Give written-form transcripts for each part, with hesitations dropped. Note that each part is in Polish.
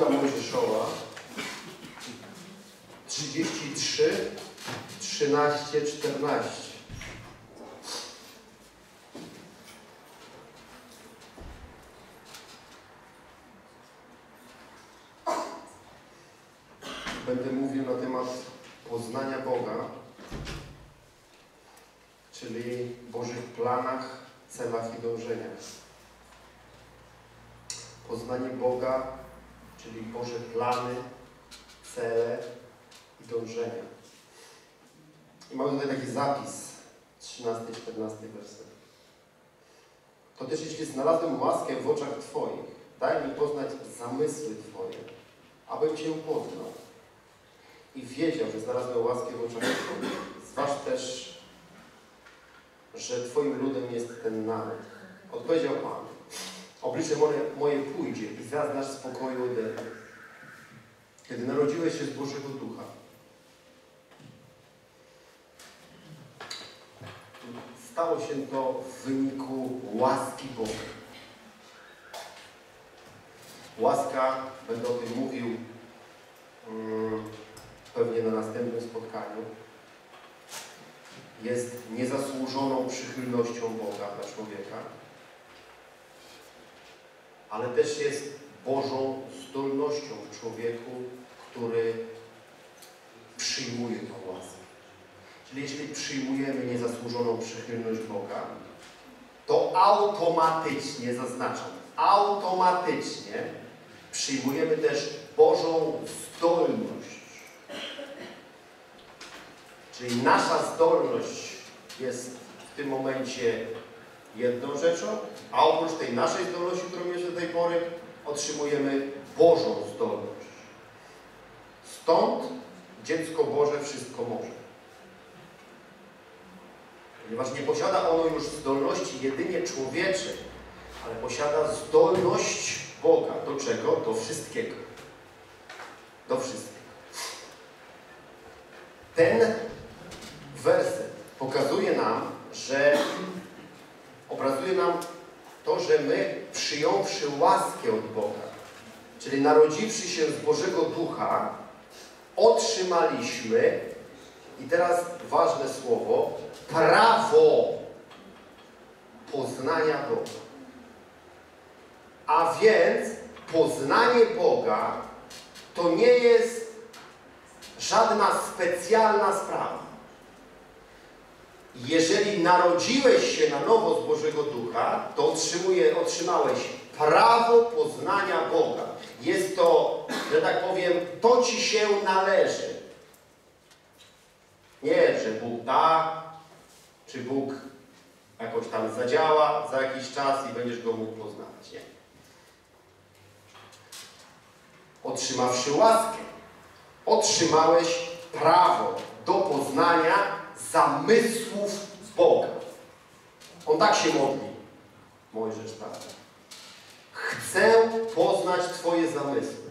Druga Mojżeszowa 33, 13, 14. Będę mówił na temat poznania Boga, czyli Bożych planach, celach i dążeniach. Poznanie Boga, czyli Boże plany, cele i dążenia. I mamy tutaj taki zapis, 13-14 werset. To też jeśli znalazłem łaskę w oczach Twoich, daj mi poznać zamysły Twoje, abym Cię poznał. I wiedział, że znalazłem łaskę w oczach Twoich. Zważ też, że Twoim ludem jest ten naród. Odpowiedział Pan. Oblicze moje pójdzie i zaznasz spokoju ode mnie. Kiedy narodziłeś się z Bożego Ducha, stało się to w wyniku łaski Boga. Łaska, będę o tym mówił pewnie na następnym spotkaniu, jest niezasłużoną przychylnością Boga dla człowieka, ale też jest Bożą zdolnością w człowieku, który przyjmuje tę łaskę. Czyli jeśli przyjmujemy niezasłużoną przychylność Boga, to automatycznie, zaznaczam, automatycznie przyjmujemy też Bożą zdolność. Czyli nasza zdolność jest w tym momencie jedną rzeczą, a oprócz tej naszej zdolności, którą mieliśmy do tej pory, otrzymujemy Bożą zdolność. Stąd dziecko Boże wszystko może. Ponieważ nie posiada ono już zdolności jedynie człowieczej, ale posiada zdolność Boga. Do czego? Do wszystkiego. Do wszystkiego. Ten werset pokazuje nam, że obrazuje nam to, że my przyjąwszy łaskę od Boga, czyli narodziwszy się z Bożego Ducha, otrzymaliśmy, i teraz ważne słowo, prawo poznania Boga. A więc poznanie Boga to nie jest żadna specjalna sprawa. Jeżeli narodziłeś się na nowo z Bożego Ducha, to otrzymałeś prawo poznania Boga. Jest to, że tak powiem, to Ci się należy. Nie, że Bóg da, czy Bóg jakoś tam zadziała za jakiś czas i będziesz Go mógł poznać. Nie. Otrzymawszy łaskę, otrzymałeś prawo do poznania zamysłów Boga. On tak się modli. Mojżesz tak. Chcę poznać Twoje zamysły.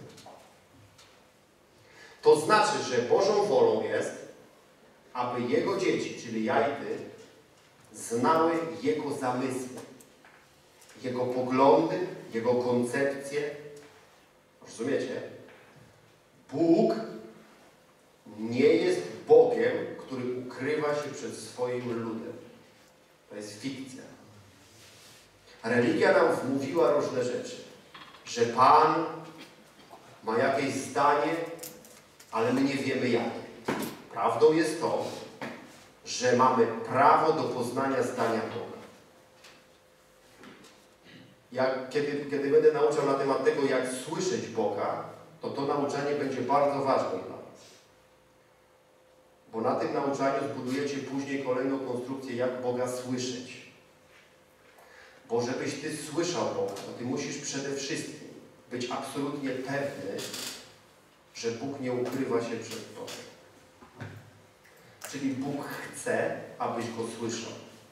To znaczy, że Bożą wolą jest, aby Jego dzieci, czyli ja i Ty, znały Jego zamysły, Jego poglądy, Jego koncepcje. Rozumiecie? Bóg nie jest Bogiem, który ukrywa się przed swoim ludem. To jest fikcja. Religia nam wmówiła różne rzeczy. Że Pan ma jakieś zdanie, ale my nie wiemy jakie. Prawdą jest to, że mamy prawo do poznania zdania Boga. Kiedy będę nauczał na temat tego, jak słyszeć Boga, to nauczanie będzie bardzo ważne dla nas. Bo na tym nauczaniu zbudujecie później kolejną konstrukcję, jak Boga słyszeć. Bo żebyś Ty słyszał Boga, to Ty musisz przede wszystkim być absolutnie pewny, że Bóg nie ukrywa się przed Tobą. Czyli Bóg chce, abyś Go słyszał.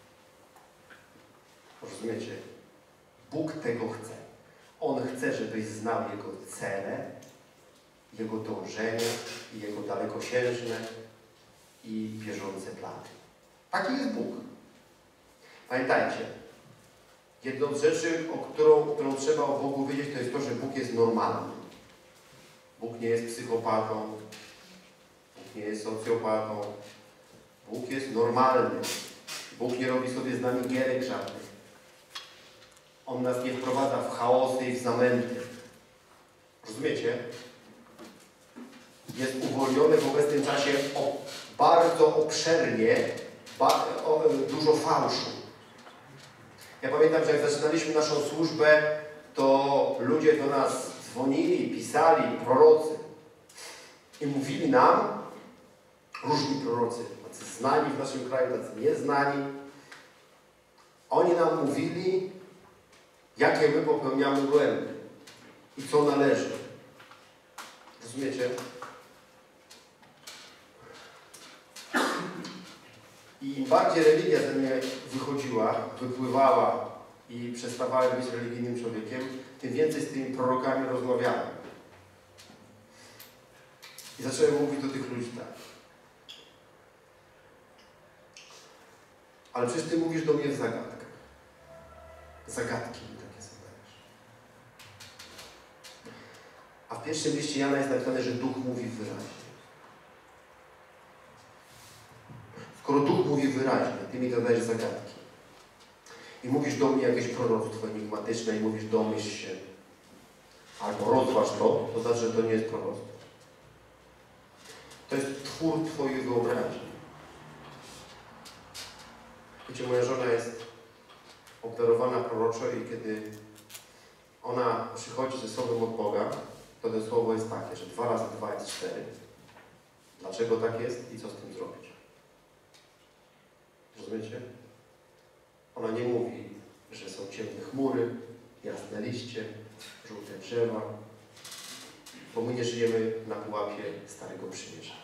Rozumiecie? Bóg tego chce. On chce, żebyś znał Jego cele, Jego dążenie i Jego dalekosiężne i bieżące plany. Taki jest Bóg. Pamiętajcie, jedną z rzeczy, którą trzeba o Bogu wiedzieć, to jest to, że Bóg jest normalny. Bóg nie jest psychopatą. Bóg nie jest socjopatą. Bóg jest normalny. Bóg nie robi sobie z nami gierek żadnych. On nas nie wprowadza w chaosy i w zamęty. Rozumiecie? Jest uwolniony w obecnym czasie bardzo obszernie, dużo fałszu. Ja pamiętam, że jak zaczynaliśmy naszą służbę, to ludzie do nas dzwonili, pisali, prorocy i mówili nam, różni prorocy, tacy znani w naszym kraju, tacy nieznani, oni nam mówili, jakie my popełniamy błędy i co należy. Rozumiecie? I im bardziej religia ze mnie wypływała i przestawałem być religijnym człowiekiem, tym więcej z tymi prorokami rozmawiałem. I zacząłem mówić do tych ludzi tak. Ale przecież Ty mówisz do mnie w zagadkach. Zagadki mi takie zadajesz. A w pierwszym liście Jana jest napisane, że Duch mówi wyraźnie. Skoro Duch mówi wyraźnie, Ty mi zadajesz zagadki. I mówisz do mnie jakieś proroctwo enigmatyczne i mówisz domyśl się. Albo rozważ to, to znaczy, że to nie jest proroctwo. To jest twór Twojej wyobraźni. Wiecie, moja żona jest obdarowana proroczo i kiedy ona przychodzi ze słowem od Boga, to to słowo jest takie, że 2 razy 2 jest 4. Dlaczego tak jest i co z tym zrobić? Rozumiecie? Ona nie mówi, że są ciemne chmury, jasne liście, żółte drzewa, bo my nie żyjemy na pułapie Starego Przymierza.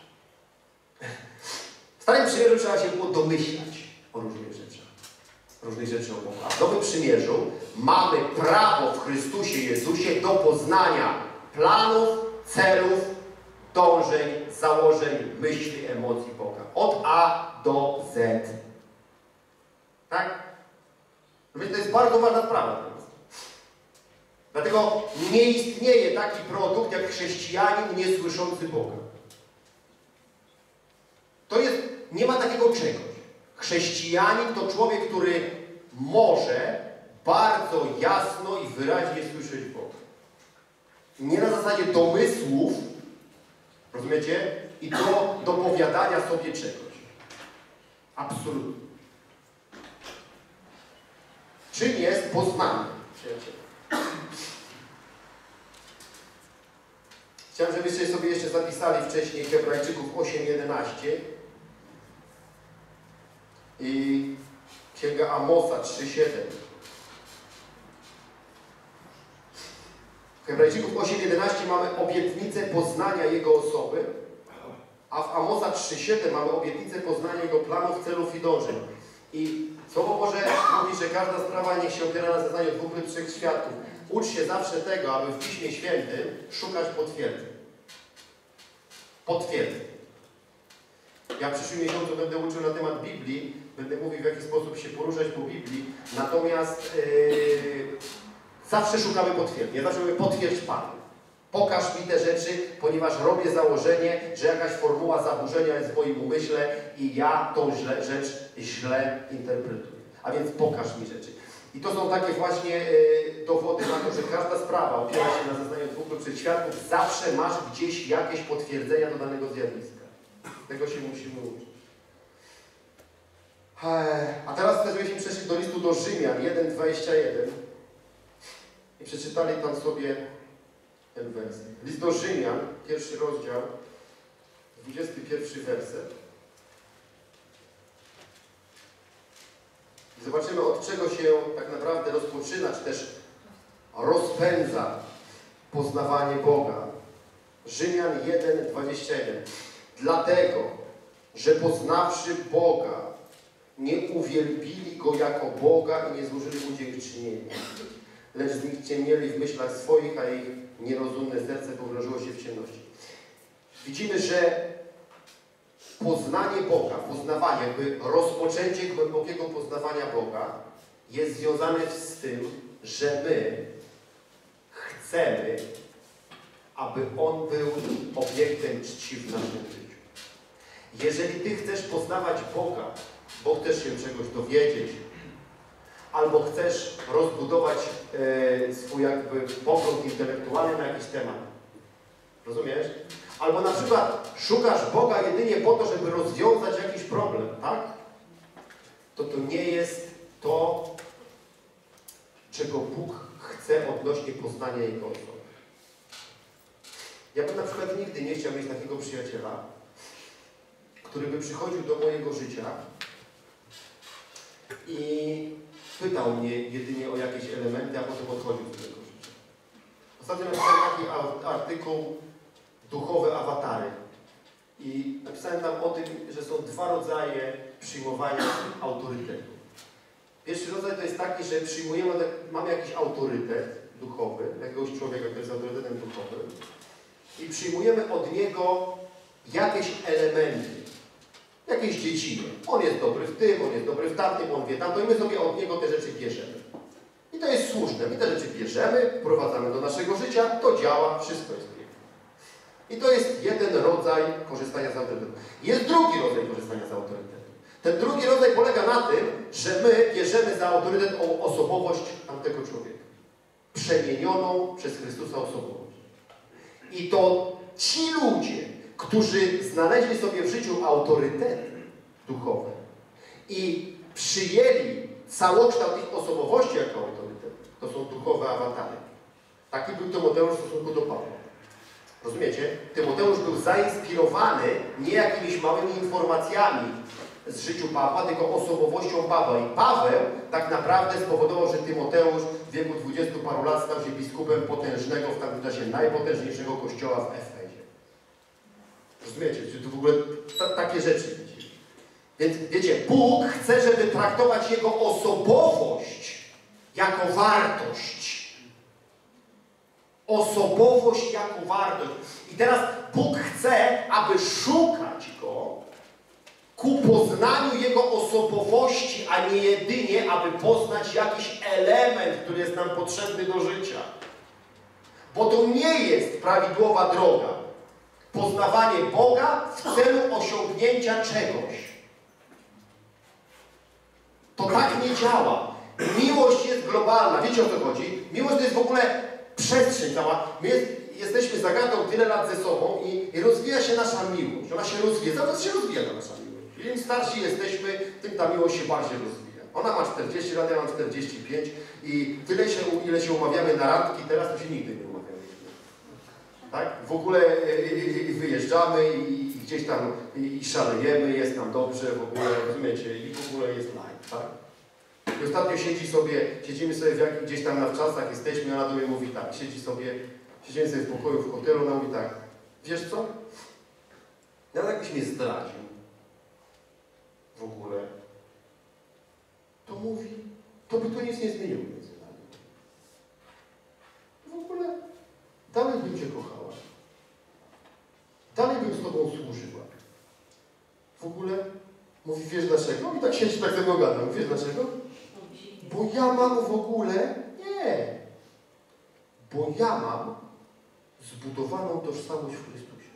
W Starym Przymierzu trzeba się było domyślać o różnych rzeczach o Bogu. A w Nowym Przymierzu mamy prawo w Chrystusie Jezusie do poznania planów, celów, dążeń, założeń, myśli, emocji Boga. Od A do Z. Tak? To jest bardzo ważna sprawa. Dlatego nie istnieje taki produkt jak chrześcijanin niesłyszący Boga. To jest, nie ma takiego czegoś. Chrześcijanin to człowiek, który może bardzo jasno i wyraźnie słyszeć Boga. Nie na zasadzie domysłów, rozumiecie? I do dopowiadania sobie czegoś. Absolutnie. Czym jest poznanie? Chciałem, żebyście sobie jeszcze zapisali wcześniej Hebrajczyków 8:11 i Księga Amosa 3:7. W Hebrajczyków 8:11 mamy obietnicę poznania Jego osoby, a w Amosa 3:7 mamy obietnicę poznania Jego planów, celów i dążeń. I Słowo Boże mówi, że każda sprawa niech się opiera na zeznaniu 2 lub 3 świadków. Ucz się zawsze tego, aby w Piśmie Świętym szukać potwierdzeń. Potwierdzeń. Ja w przyszłym miesiącu będę uczył na temat Biblii, będę mówił, w jaki sposób się poruszać po Biblii, natomiast zawsze szukamy potwierdzeń. Zawsze mówię, potwierdź Panu. Pokaż mi te rzeczy, ponieważ robię założenie, że jakaś formuła zaburzenia jest w moim umyśle i ja tą rzecz źle interpretuję. A więc pokaż mi rzeczy. I to są takie właśnie dowody na to, że każda sprawa opiera się na zeznaniu 2 lub 3 świadków. Zawsze masz gdzieś jakieś potwierdzenia do danego zjawiska. Tego się musimy uczyć. A teraz chcę, żebyśmy przeszli do listu do Rzymian 1:21 i przeczytali tam sobie ten werset. List do Rzymian, 1 rozdział, 21 werset. I zobaczymy, od czego się tak naprawdę rozpoczyna, czy też rozpędza poznawanie Boga. Rzymian 1:21. Dlatego, że poznawszy Boga, nie uwielbili Go jako Boga i nie złożyli Mu dziękczynienia, lecz znikciemieli w myślach swoich, a ich nierozumne serce pogrążyło się w ciemności. Widzimy, że poznanie Boga, poznawanie, jakby rozpoczęcie głębokiego poznawania Boga jest związane z tym, że my chcemy, aby On był obiektem czci w naszym życiu. Jeżeli Ty chcesz poznawać Boga, bo chcesz się czegoś dowiedzieć, albo chcesz rozbudować swój jakby pogląd intelektualny na jakiś temat, rozumiesz? Albo na przykład szukasz Boga jedynie po to, żeby rozwiązać jakiś problem, tak? To nie jest to, czego Bóg chce odnośnie poznania Jego osoby. Ja bym na przykład nigdy nie chciał mieć takiego przyjaciela, który by przychodził do mojego życia i pytał mnie jedynie o jakieś elementy, a potem odchodził z tego życia. Ostatnio napisałem taki artykuł Duchowe awatary. I napisałem tam o tym, że są dwa rodzaje przyjmowania autorytetu. Pierwszy rodzaj to jest taki, że przyjmujemy, mamy jakiś autorytet duchowy, jakiegoś człowieka, który jest autorytetem duchowym i przyjmujemy od niego jakieś elementy, jakieś dziedziny. On jest dobry w tym, on jest dobry w tamtym, on wie tamto i my sobie od niego te rzeczy bierzemy. I to jest słuszne. My te rzeczy bierzemy, wprowadzamy do naszego życia, to działa, wszystko jest piękne. I to jest jeden rodzaj korzystania z autorytetu. Jest drugi rodzaj korzystania z autorytetu. Ten drugi rodzaj polega na tym, że my bierzemy za autorytet osobowość tamtego człowieka. Przemienioną przez Chrystusa osobowość. I to ci ludzie, którzy znaleźli sobie w życiu autorytety duchowe i przyjęli całokształt ich osobowości jako autorytet, to są duchowe awatary. Taki był Tymoteusz w stosunku do Pawła. Rozumiecie? Tymoteusz był zainspirowany nie jakimiś małymi informacjami z życiu Pawła, tylko osobowością Pawła. I Paweł tak naprawdę spowodował, że Tymoteusz w wieku 20 paru lat stał się biskupem potężnego, w tamtym czasie najpotężniejszego kościoła w Efezie. Rozumiecie? Czy tu w ogóle takie rzeczy widzicie? Więc wiecie, Bóg chce, żeby traktować Jego osobowość jako wartość. Osobowość jako wartość. I teraz Bóg chce, aby szukać Go ku poznaniu Jego osobowości, a nie jedynie, aby poznać jakiś element, który jest nam potrzebny do życia. Bo to nie jest prawidłowa droga. Poznawanie Boga w celu osiągnięcia czegoś. To tak nie działa. Miłość jest globalna. Wiecie, o co chodzi? Miłość to jest w ogóle przestrzeń cała. My jesteśmy z Agatą tyle lat ze sobą i rozwija się nasza miłość. Ona się rozwija. Cały czas się rozwija ta nasza miłość. Im starsi jesteśmy, tym ta miłość się bardziej rozwija. Ona ma 40 lat, ja mam 45 i tyle ile się umawiamy na randki, teraz to się nigdy nie umawiamy. Tak? W ogóle wyjeżdżamy i gdzieś tam i szalejemy, jest nam dobrze, w ogóle, rozumiecie, i w ogóle jest live, tak? I ostatnio siedzimy sobie gdzieś tam na wczasach, jesteśmy, ona do mnie mówi tak, siedzimy sobie w pokoju w hotelu, ona mówi tak, wiesz co? Ja jakbyś mnie zdradził w ogóle, to mówi, to by to nic nie zmieniło między nami. W ogóle dalej bym Cię kochała. Dalej bym z Tobą służyła. W ogóle mówi, wiesz dlaczego? I tak siedzi, tak ze mną gada. Wiesz dlaczego? Bo ja mam w ogóle, nie. Bo ja mam zbudowaną tożsamość w Chrystusie.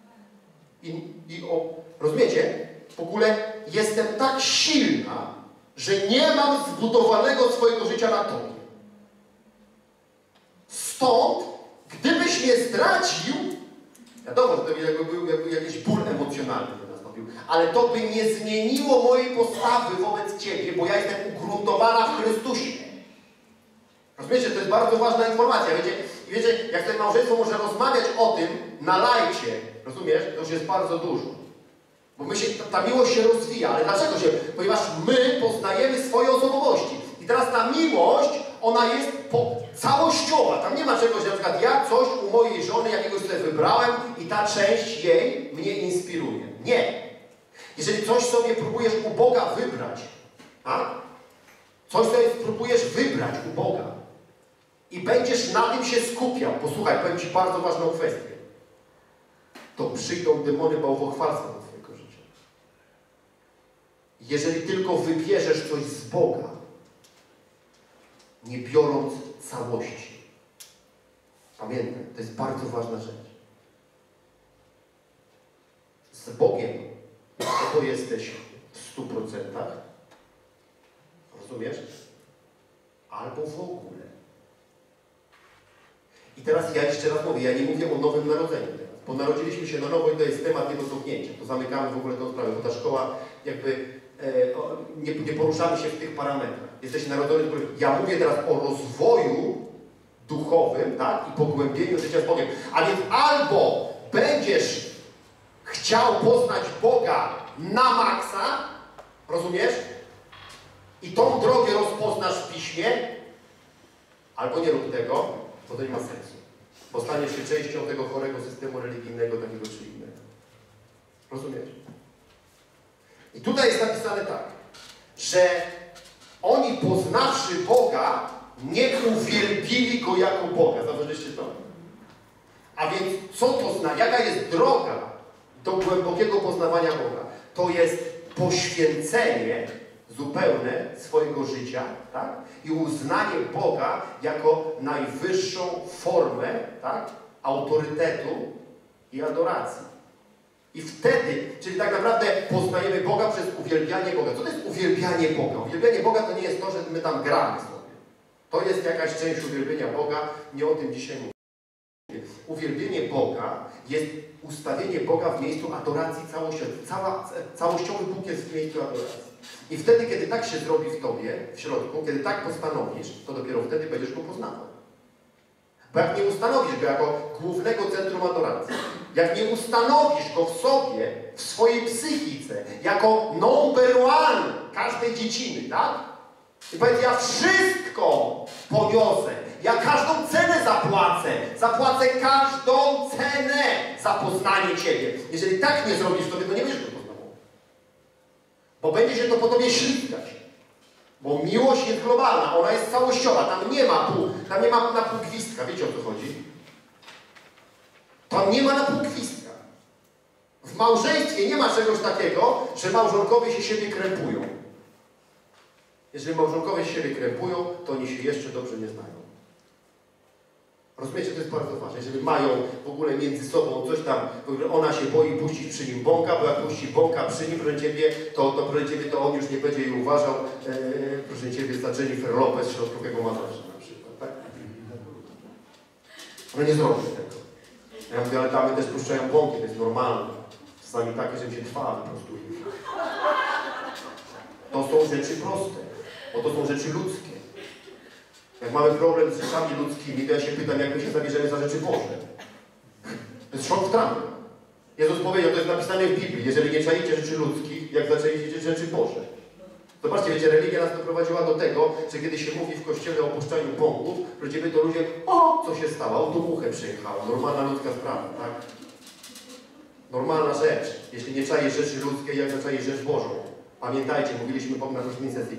Rozumiecie? W ogóle jestem tak silna, że nie mam zbudowanego swojego życia na Tobie. Stąd, gdybyś mnie zdradził, wiadomo, że to jakby był jakiś ból emocjonalny by nastąpił, ale to by nie zmieniło mojej postawy wobec Ciebie, bo ja jestem ugruntowana w Chrystusie. Rozumiecie? To jest bardzo ważna informacja. Wiecie, jak to małżeństwo może rozmawiać o tym na lajcie, rozumiesz? To już jest bardzo dużo. Bo ta miłość się rozwija. Ale dlaczego się? Ponieważ my poznajemy swoje osobowości. I teraz ta miłość, ona jest całościowa. Tam nie ma czegoś, że na przykład ja coś u mojej żony jakiegoś sobie wybrałem i ta część jej mnie inspiruje. Nie. Jeżeli coś sobie próbujesz u Boga wybrać, coś sobie próbujesz wybrać u Boga i będziesz na tym się skupiał, posłuchaj, powiem Ci bardzo ważną kwestię, to przyjdą demony bałwochwalstwa do Twojego życia. Jeżeli tylko wybierzesz coś z Boga, nie biorąc całości. Pamiętaj, To jest bardzo ważna rzecz. Z Bogiem albo jesteś w 100%, rozumiesz? Albo w ogóle. I teraz ja jeszcze raz mówię, ja nie mówię o nowym narodzeniu teraz, bo narodziliśmy się na nowo i to jest temat nie do zamknięcia. To zamykamy w ogóle tą sprawę, bo ta szkoła jakby nie poruszamy się w tych parametrach. Jesteś narodzony, ja mówię teraz o rozwoju duchowym, tak? I pogłębieniu życia z Bogiem. A więc albo będziesz chciał poznać Boga na maksa, rozumiesz? I tą drogę rozpoznasz w Piśmie, albo nie rób tego, bo to nie ma sensu. Bo staniesz się częścią tego chorego systemu religijnego, takiego czy innego. Rozumiesz? I tutaj jest napisane tak, że oni poznawszy Boga, nie uwielbili Go jako Boga. Zauważyliście to? A więc co to znaczy? Jaka jest droga do głębokiego poznawania Boga? To jest poświęcenie zupełne swojego życia, tak? I uznanie Boga jako najwyższą formę, tak? Autorytetu i adoracji. I wtedy, czyli tak naprawdę poznajemy Boga przez uwielbianie Boga. Co to jest uwielbianie Boga? Uwielbianie Boga to nie jest to, że my tam gramy sobie. To jest jakaś część uwielbienia Boga, nie o tym dzisiaj mówię. Uwielbienie Boga jest ustawienie Boga w miejscu adoracji całościowej. Całościowy Bóg jest w miejscu adoracji. I wtedy, kiedy tak się zrobi w Tobie, w środku, kiedy tak postanowisz, to dopiero wtedy będziesz Go poznawał. Bo jak nie ustanowisz Go jako głównego centrum adoracji, jak nie ustanowisz Go w sobie, w swojej psychice, jako number one każdej dziedziny, tak? I powiedz, ja wszystko poniosę, ja każdą cenę zapłacę każdą cenę za poznanie Ciebie. Jeżeli tak nie zrobisz sobie, to nie będziesz Go poznawał. Bo będzie się to po Tobie ślizgać. Bo miłość jest globalna, ona jest całościowa, tam nie ma na pół gwizdka, wiecie o co chodzi? Tam nie ma na pół gwizdka. W małżeństwie nie ma czegoś takiego, że małżonkowie się siebie krępują. Jeżeli małżonkowie się siebie krępują, to oni się jeszcze dobrze nie znają. Rozumiecie, to jest bardzo ważne. Jeżeli mają w ogóle między sobą coś tam, ona się boi puścić przy nim bąka, bo jak puści bąka przy nim, proszę Ciebie, to on już nie będzie jej uważał, proszę Ciebie, za Jennifer Lopez, środkowego masażu na przykład, tak? One nie zrobią tego. Ja mówię, ale damy też puszczają bąki, to jest normalne. Czasami takie, że mi się trwa po prostu. To są rzeczy proste, bo to są rzeczy ludzkie. Jak mamy problem z rzeczami ludzkimi, to ja się pytam, jak my się zabierzemy za rzeczy Boże. To jest szok w tramie. Jezus powiedział, to jest napisane w Biblii, jeżeli nie czaicie rzeczy ludzkich, jak zaczęliście rzeczy Boże. Zobaczcie, wiecie, religia nas doprowadziła do tego, że kiedy się mówi w kościele o opuszczaniu bąków, to ludzie, o, co się stało? Autobuchę przyjechała. Normalna ludzka sprawa, tak? Normalna rzecz. Jeśli nie czaisz rzeczy ludzkiej, jak zaczaisz rzecz Bożą. Pamiętajcie, mówiliśmy na poprzedniej sesji,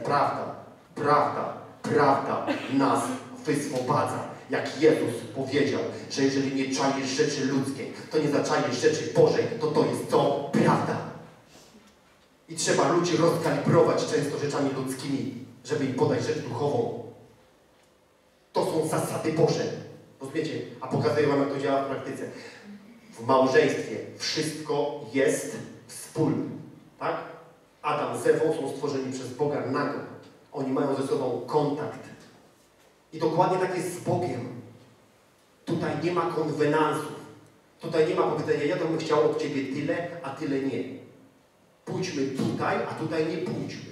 prawda nas wyswobadza. Jak Jezus powiedział, że jeżeli nie czaisz rzeczy ludzkiej, to nie zaczaisz rzeczy Bożej, to jest to prawda. I trzeba ludzi rozkalibrować często rzeczami ludzkimi, żeby im podać rzecz duchową. To są zasady Boże. Rozumiecie? A pokazuję Wam, jak to działa w praktyce. W małżeństwie wszystko jest wspólne. Tak? Adam z Ewą są stworzeni przez Boga nago. Oni mają ze sobą kontakt. I dokładnie tak jest z Bogiem. Tutaj nie ma konwenansów. Tutaj nie ma powiedzenia, ja to bym chciał od Ciebie tyle, a tyle nie. Pójdźmy tutaj, a tutaj nie pójdźmy.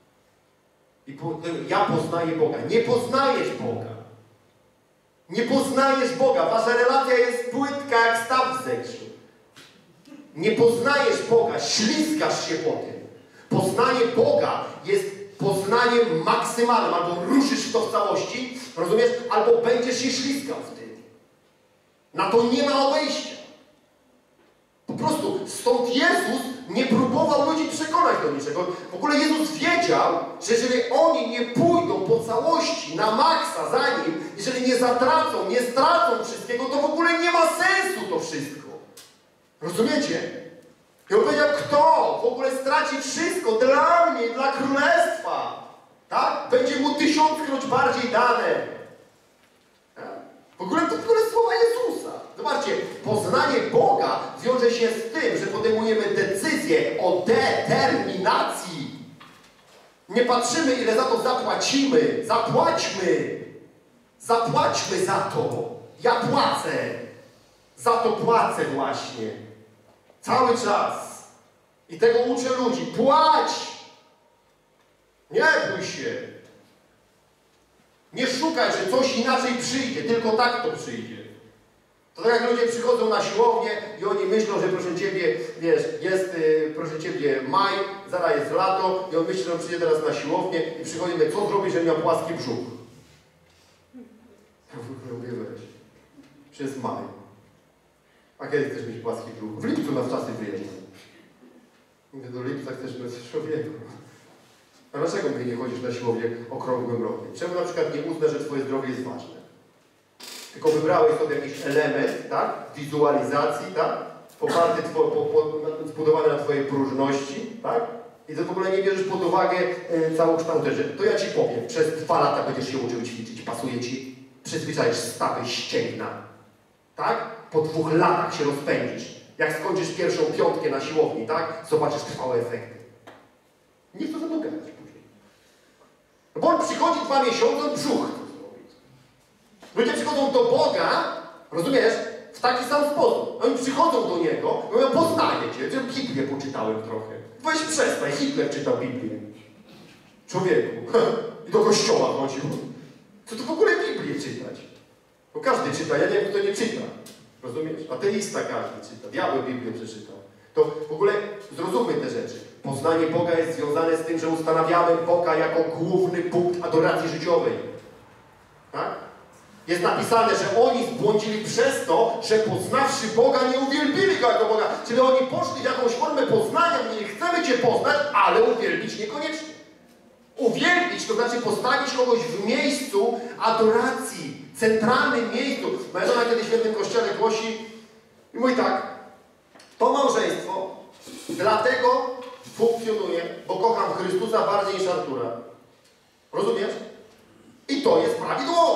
Ja poznaję Boga. Nie poznajesz Boga. Nie poznajesz Boga. Wasza relacja jest płytka jak staw w zegrzu. Nie poznajesz Boga. Ślizgasz się po tym. Poznanie Boga jest poznaniem maksymalnym. Albo ruszysz w to w całości, rozumiesz? Albo będziesz się ślizgał w tym. Na to nie ma obejścia. Po prostu stąd Jezus nie próbował ludzi przekonać do niczego. W ogóle Jezus wiedział, że jeżeli oni nie pójdą po całości na maksa za Nim, jeżeli nie zatracą, nie stracą wszystkiego, to w ogóle nie ma sensu to wszystko. Rozumiecie? I on powiedział, kto w ogóle straci wszystko dla mnie, dla Królestwa, tak? Będzie mu 1000-krotnie bardziej dane. Tak? W ogóle to słowa Jezusa. poznanie Boga wiąże się z tym, że podejmujemy decyzję o determinacji. Nie patrzymy, ile za to zapłacimy. Zapłaćmy. Zapłaćmy za to. Ja płacę. Za to płacę właśnie. Cały czas. I tego uczę ludzi. Płać! Nie bój się. Nie szukaj, że coś inaczej przyjdzie. Tylko tak to przyjdzie. To tak jak ludzie przychodzą na siłownię i oni myślą, że proszę Ciebie, wiesz, jest, proszę Ciebie, maj, zaraz jest lato i on myśli, że on przyjdzie teraz na siłownię i przychodzimy, co zrobić, żeby miał płaski brzuch. Ja w ogóle mówię, weź. Przez maj. A kiedy chcesz mieć płaski brzuch? W lipcu na czasy wyjeżdżam. Mówię, do lipca chcesz mieć człowieku. A dlaczego mówię, nie chodzisz na siłownię okrągłym rokiem? Czemu na przykład nie uznasz, że Twoje zdrowie jest ważne? Tylko wybrałeś sobie jakiś element, tak? Wizualizacji, tak? Poparty, zbudowany na Twojej próżności, tak? I to w ogóle nie bierzesz pod uwagę całokształt rzeczy. To ja Ci powiem, przez 2 lata będziesz się uczył ćwiczyć. Pasuje Ci? Przyzwyczaisz stawy, ścięgna. Tak? Po 2 latach się rozpędzisz. Jak skończysz pierwszą 5 na siłowni, tak? Zobaczysz trwałe efekty. Nie chcę za to gadać później. Bo on przychodzi 2 miesiące, on brzuch chce zrobić. Ludzie przychodzą do Boga, rozumiesz, w taki sam sposób. Oni przychodzą do Niego, mówią, poznaję Cię, że Biblię poczytałem trochę. Weź przestań, Hitler czytał Biblię. Człowieku. I do kościoła chodził. Co tu w ogóle Biblię czytać? Bo każdy czyta, ja nie wiem, kto nie czyta. Rozumiesz? Ateista każdy czyta. Diabeł Biblię przeczytał. To w ogóle zrozummy te rzeczy. Poznanie Boga jest związane z tym, że ustanawiamy Boga jako główny punkt adoracji życiowej. Tak? Jest napisane, że oni zbłądzili przez to, że poznawszy Boga, nie uwielbili Go jako Boga. Czyli oni poszli w jakąś formę poznania, nie chcemy Cię poznać, ale uwielbić niekoniecznie. Uwielbić to znaczy postawić kogoś w miejscu adoracji, centralnym miejscu. Moja żona kiedyś w jednym kościele głosi i mówi tak, to małżeństwo dlatego funkcjonuje, bo kocham Chrystusa bardziej niż Artura. Rozumiesz? I to jest prawidłowe.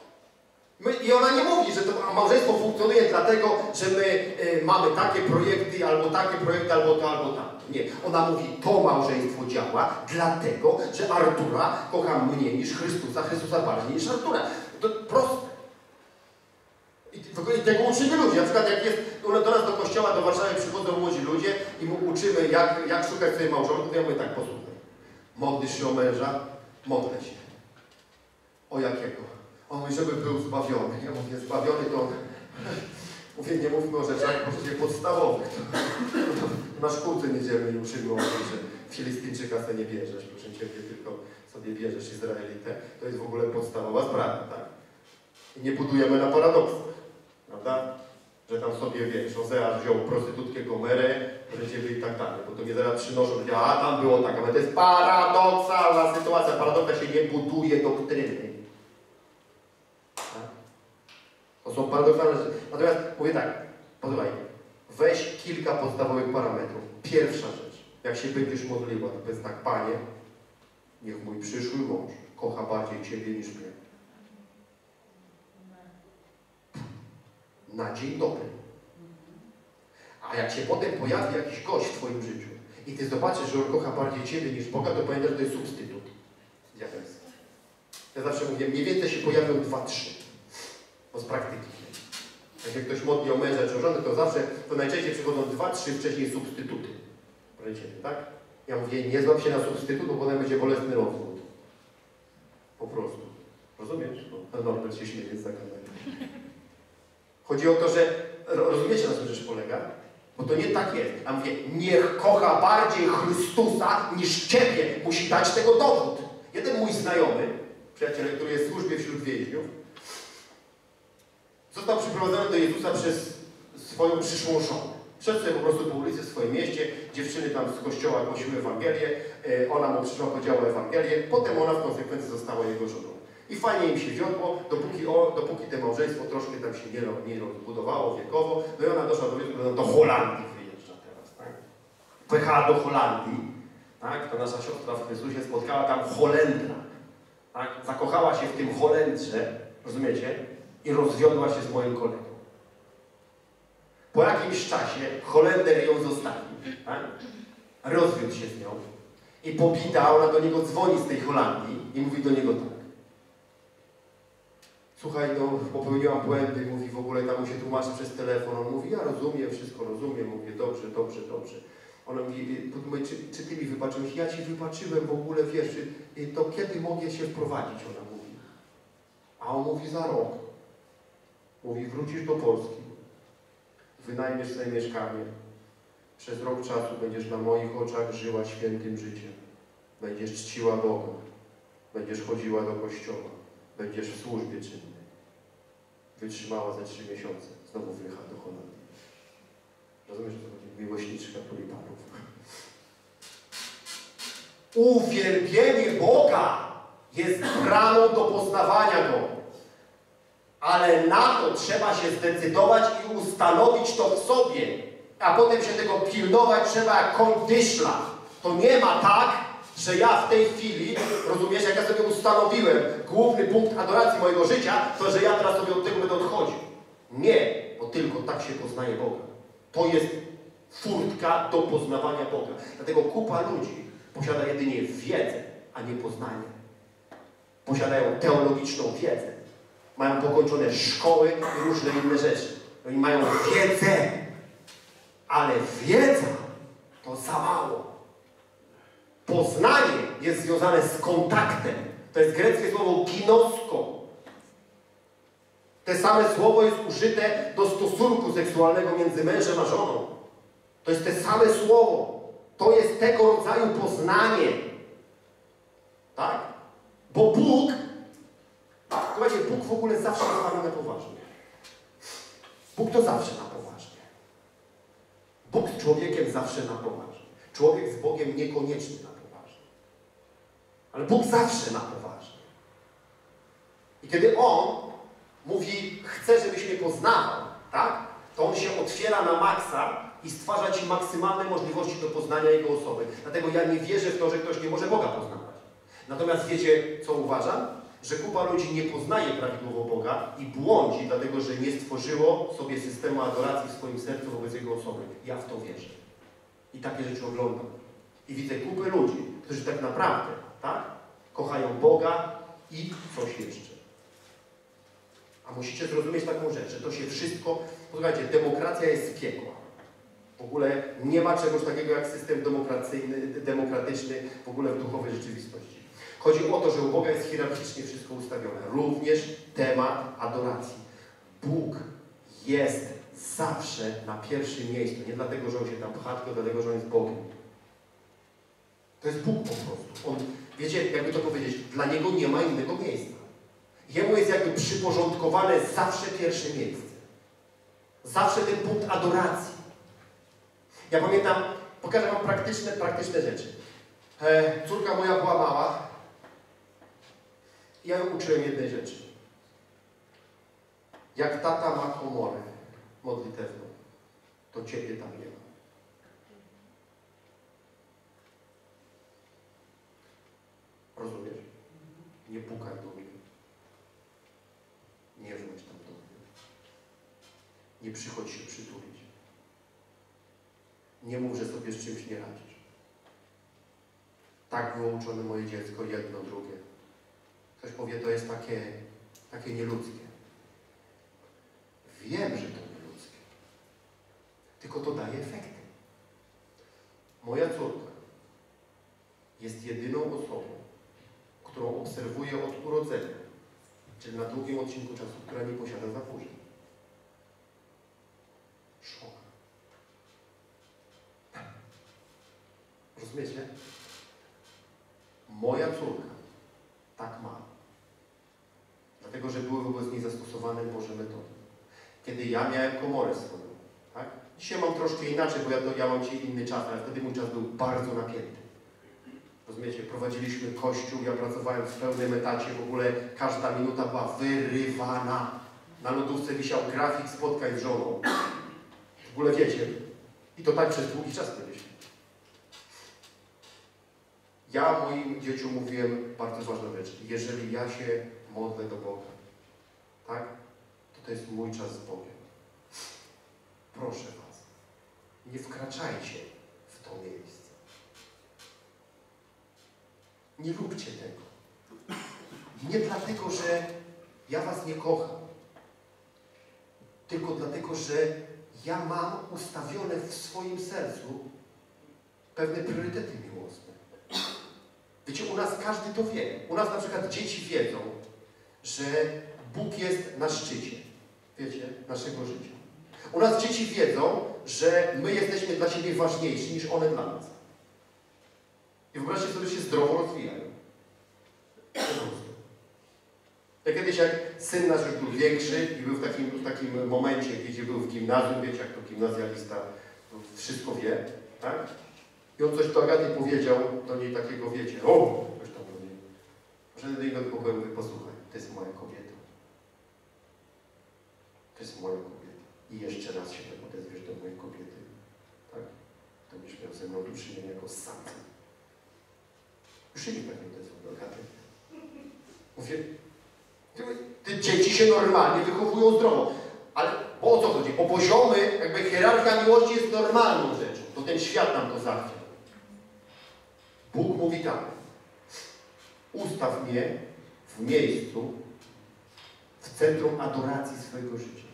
I ona nie mówi, że to małżeństwo funkcjonuje dlatego, że my mamy takie projekty, albo to, albo tamto. Nie. Ona mówi, to małżeństwo działa dlatego, że Artura kocham mniej niż Chrystusa, Chrystusa bardziej niż Artura. To proste. I tego uczymy ludzie. Na przykład jak jest do nas do kościoła, do Warszawy przychodzą młodzi ludzie i mu uczymy, jak szukać sobie małżonku, to ja mówię tak, posłuchaj. Modlisz się o męża? Modlę się. O jakiego? On mówi, żeby był zbawiony. Ja mówię, zbawiony to... Mówię, nie mówmy o rzeczach podstawowych. Na szkółce niedzielnej uczymy o tym, że Filistyńczyka sobie nie bierzesz, proszę Ciebie, tylko sobie bierzesz Izraelitę. To jest w ogóle podstawowa sprawa, tak? I nie budujemy na paradoksach, prawda? Że tam sobie, wiesz, Ozeasz wziął prostytutkę Gomerę, proszę Ciebie i tak dalej, bo to mnie zaraz przynoszą, że a tam było tak, ale to jest paradoksalna sytuacja. Paradoksa się nie buduje doktryny. To są paradoksalne rzeczy. Natomiast mówię tak, posłuchaj, weź kilka podstawowych parametrów. Pierwsza rzecz, jak się będziesz modliła, to jest tak, Panie, niech mój przyszły mąż kocha bardziej Ciebie niż mnie. Na dzień dobry. A jak się potem pojawi jakiś gość w Twoim życiu i Ty zobaczysz, że on kocha bardziej Ciebie niż Boga, to pamiętaj, że to jest substytut diabelski. Ja zawsze mówię, mniej więcej się pojawią 2-3. Bo z praktyki. Jak się ktoś modli o męża czy o żonę, to zawsze, to najczęściej przychodzą 2-3 wcześniej substytuty. Proszę, tak? Ja mówię, nie złap się na substytut, bo potem będzie bolesny rozwód. Po prostu. Rozumiesz? No, Norbert się śmieje z zagadania. Chodzi o to, że rozumiecie, na co rzecz polega? Bo to nie tak jest. A mówię, niech kocha bardziej Chrystusa niż Ciebie. Musi dać tego dowód. Jeden mój znajomy, przyjaciel, który jest w służbie wśród więźniów, został przyprowadzony do Jezusa przez swoją przyszłą żonę. Szedł sobie po prostu po ulicy w swoim mieście, dziewczyny tam z kościoła głosiły Ewangelię, ona mu przyszła, powiedziała Ewangelię, potem ona w konsekwencji została jego żoną. I fajnie im się wiodło, dopóki to małżeństwo troszkę tam się nie rozbudowało wiekowo, no i ona doszła do wieku, że do Holandii wyjeżdża teraz, tak? Pojechała do Holandii, tak? To nasza siostra w Chrystusie spotkała tam Holendra, tak? Zakochała się w tym Holendrze, rozumiecie? I rozwiodła się z moim kolegą. Po jakimś czasie Holender ją zostawił, tak? Rozwiódł się z nią i pobita, ona do niego dzwoni z tej Holandii i mówi do niego tak. Słuchaj, no popełniłam błędy, mówi w ogóle tam mu się tłumaczy przez telefon. On mówi, ja rozumiem, wszystko rozumiem, mówię, dobrze, dobrze, dobrze. Ona mówi, czy ty mi wybaczyłeś? Ja ci wybaczyłem w ogóle, wiesz, to kiedy mogę się wprowadzić? Ona mówi. A on mówi, za rok. Mówi, wrócisz do Polski, wynajmiesz sobie mieszkanie, przez rok czasu będziesz na moich oczach żyła świętym życiem. Będziesz czciła Boga, będziesz chodziła do kościoła, będziesz w służbie czynnej. Wytrzymała za 3 miesiące, znowu wyjechała do Holandii. Rozumiesz, co chodzi? Miłośniczka tulipanów. Uwielbienie Boga jest bramą do poznawania Go. Ale na to trzeba się zdecydować i ustanowić to w sobie. A potem się tego pilnować trzeba jak koń dyszla. To nie ma tak, że ja w tej chwili, rozumiesz, jak ja sobie ustanowiłem główny punkt adoracji mojego życia, to że ja teraz sobie od tego będę odchodził. Nie, bo tylko tak się poznaje Boga. To jest furtka do poznawania Boga. Dlatego kupa ludzi posiada jedynie wiedzę, a nie poznanie. Posiadają teologiczną wiedzę. Mają pokończone szkoły i różne inne rzeczy. Oni mają wiedzę, ale wiedza to za mało. Poznanie jest związane z kontaktem. To jest greckie słowo ginosko. Te same słowo jest użyte do stosunku seksualnego między mężem a żoną. To jest te same słowo. To jest tego rodzaju poznanie. Tak? Bo Bóg, słuchajcie, Bóg w ogóle zawsze jest Panu na poważnie. Bóg to zawsze na poważnie. Bóg z człowiekiem zawsze na poważnie. Człowiek z Bogiem niekoniecznie na poważnie. Ale Bóg zawsze na poważnie. I kiedy On mówi, chce, żebyś mnie poznawał, tak? To On się otwiera na maksa i stwarza Ci maksymalne możliwości do poznania Jego osoby. Dlatego ja nie wierzę w to, że ktoś nie może Boga poznawać. Natomiast wiecie, co uważam? Że kupa ludzi nie poznaje prawidłowo Boga i błądzi, dlatego że nie stworzyło sobie systemu adoracji w swoim sercu wobec Jego osoby. Ja w to wierzę. I takie rzeczy oglądam. I widzę kupę ludzi, którzy tak naprawdę, tak, kochają Boga i coś jeszcze. A musicie zrozumieć taką rzecz, że to się wszystko, posłuchajcie, demokracja jest z piekła. W ogóle nie ma czegoś takiego jak system demokratyczny w ogóle w duchowej rzeczywistości. Chodzi o to, że u Boga jest hierarchicznie wszystko ustawione. Również temat adoracji. Bóg jest zawsze na pierwszym miejscu. Nie dlatego, że On się tam pcha, tylko dlatego, że On jest Bogiem. To jest Bóg po prostu. On, wiecie, jakby to powiedzieć, dla Niego nie ma innego miejsca. Jemu jest jakby przyporządkowane zawsze pierwsze miejsce. Zawsze ten punkt adoracji. Ja pamiętam, pokażę Wam praktyczne rzeczy. Córka moja była mała. Ja ją uczyłem jednej rzeczy. Jak tata ma komorę modlitewną, to Ciebie tam nie ma. Rozumiesz? Nie pukaj do mnie. Nie wróć tam do mnie. Nie przychodź się przytulić. Nie mów, że sobie z czymś nie radzisz. Tak było uczone moje dziecko, jedno, drugie. Ktoś powie, to jest takie nieludzkie. Wiem, że to nieludzkie. Tylko to daje efekty. Moja córka jest jedyną osobą, którą obserwuję od urodzenia, czyli na długim odcinku czasu, która nie posiada zaburzeń. Szok. Rozumiecie? Moja córka tak ma. Dlatego, że były wobec niej zastosowane Boże metody. Kiedy ja miałem komorę swoją, tak? Dzisiaj mam troszkę inaczej, bo ja mam dzisiaj inny czas, ale wtedy mój czas był bardzo napięty. Rozumiecie? Prowadziliśmy kościół, ja pracowałem w pełnym etacie, w ogóle każda minuta była wyrywana. Na lodówce wisiał grafik spotkań z żoną. W ogóle wiecie. I to tak przez długi czas byliśmy. Ja moim dzieciom mówiłem bardzo ważną rzecz. Jeżeli ja się modlę do Boga, tak? To jest mój czas z Bogiem. proszę was, nie wkraczajcie w to miejsce. Nie róbcie tego. Nie dlatego, że ja was nie kocham, tylko dlatego, że ja mam ustawione w swoim sercu pewne priorytety miłosne. Wiecie, u nas każdy to wie. U nas na przykład dzieci wiedzą, że Bóg jest na szczycie, wiecie, naszego życia. U nas dzieci wiedzą, że my jesteśmy dla siebie ważniejsi niż one dla nas. I wyobraźcie sobie, że się zdrowo rozwijają. Po prostu. Ja kiedyś, jak syn nasz już był większy i był w takim momencie, gdzie był w gimnazjum, wiecie, jak to gimnazjalista wszystko wie, tak? I on coś do Agaty powiedział, do niej takiego, wiecie, o, coś tam do niej. Poszedłem do niego do pokoju i mówię, posłuchaj, to jest moja kobieta. To jest moja kobieta. I jeszcze raz się tak odezwiesz do mojej kobiety, tak? To będziesz miał ze mną do czynienia jako z samcem. Już się nie tak nie odezwał do Agaty. Mówię, te dzieci się normalnie wychowują zdrowo. Ale o co chodzi? O poziomy, jakby hierarchia miłości jest normalną rzeczą. To ten świat nam to zachwiał. Bóg mówi tak. Ustaw mnie w miejscu, w centrum adoracji swojego życia.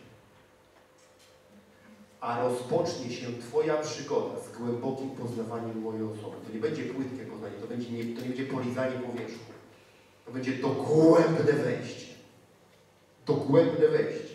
A rozpocznie się Twoja przygoda z głębokim poznawaniem mojej osoby. To nie będzie płytkie poznanie, to nie będzie polizanie powierzchni. To będzie dogłębne wejście. Dogłębne wejście.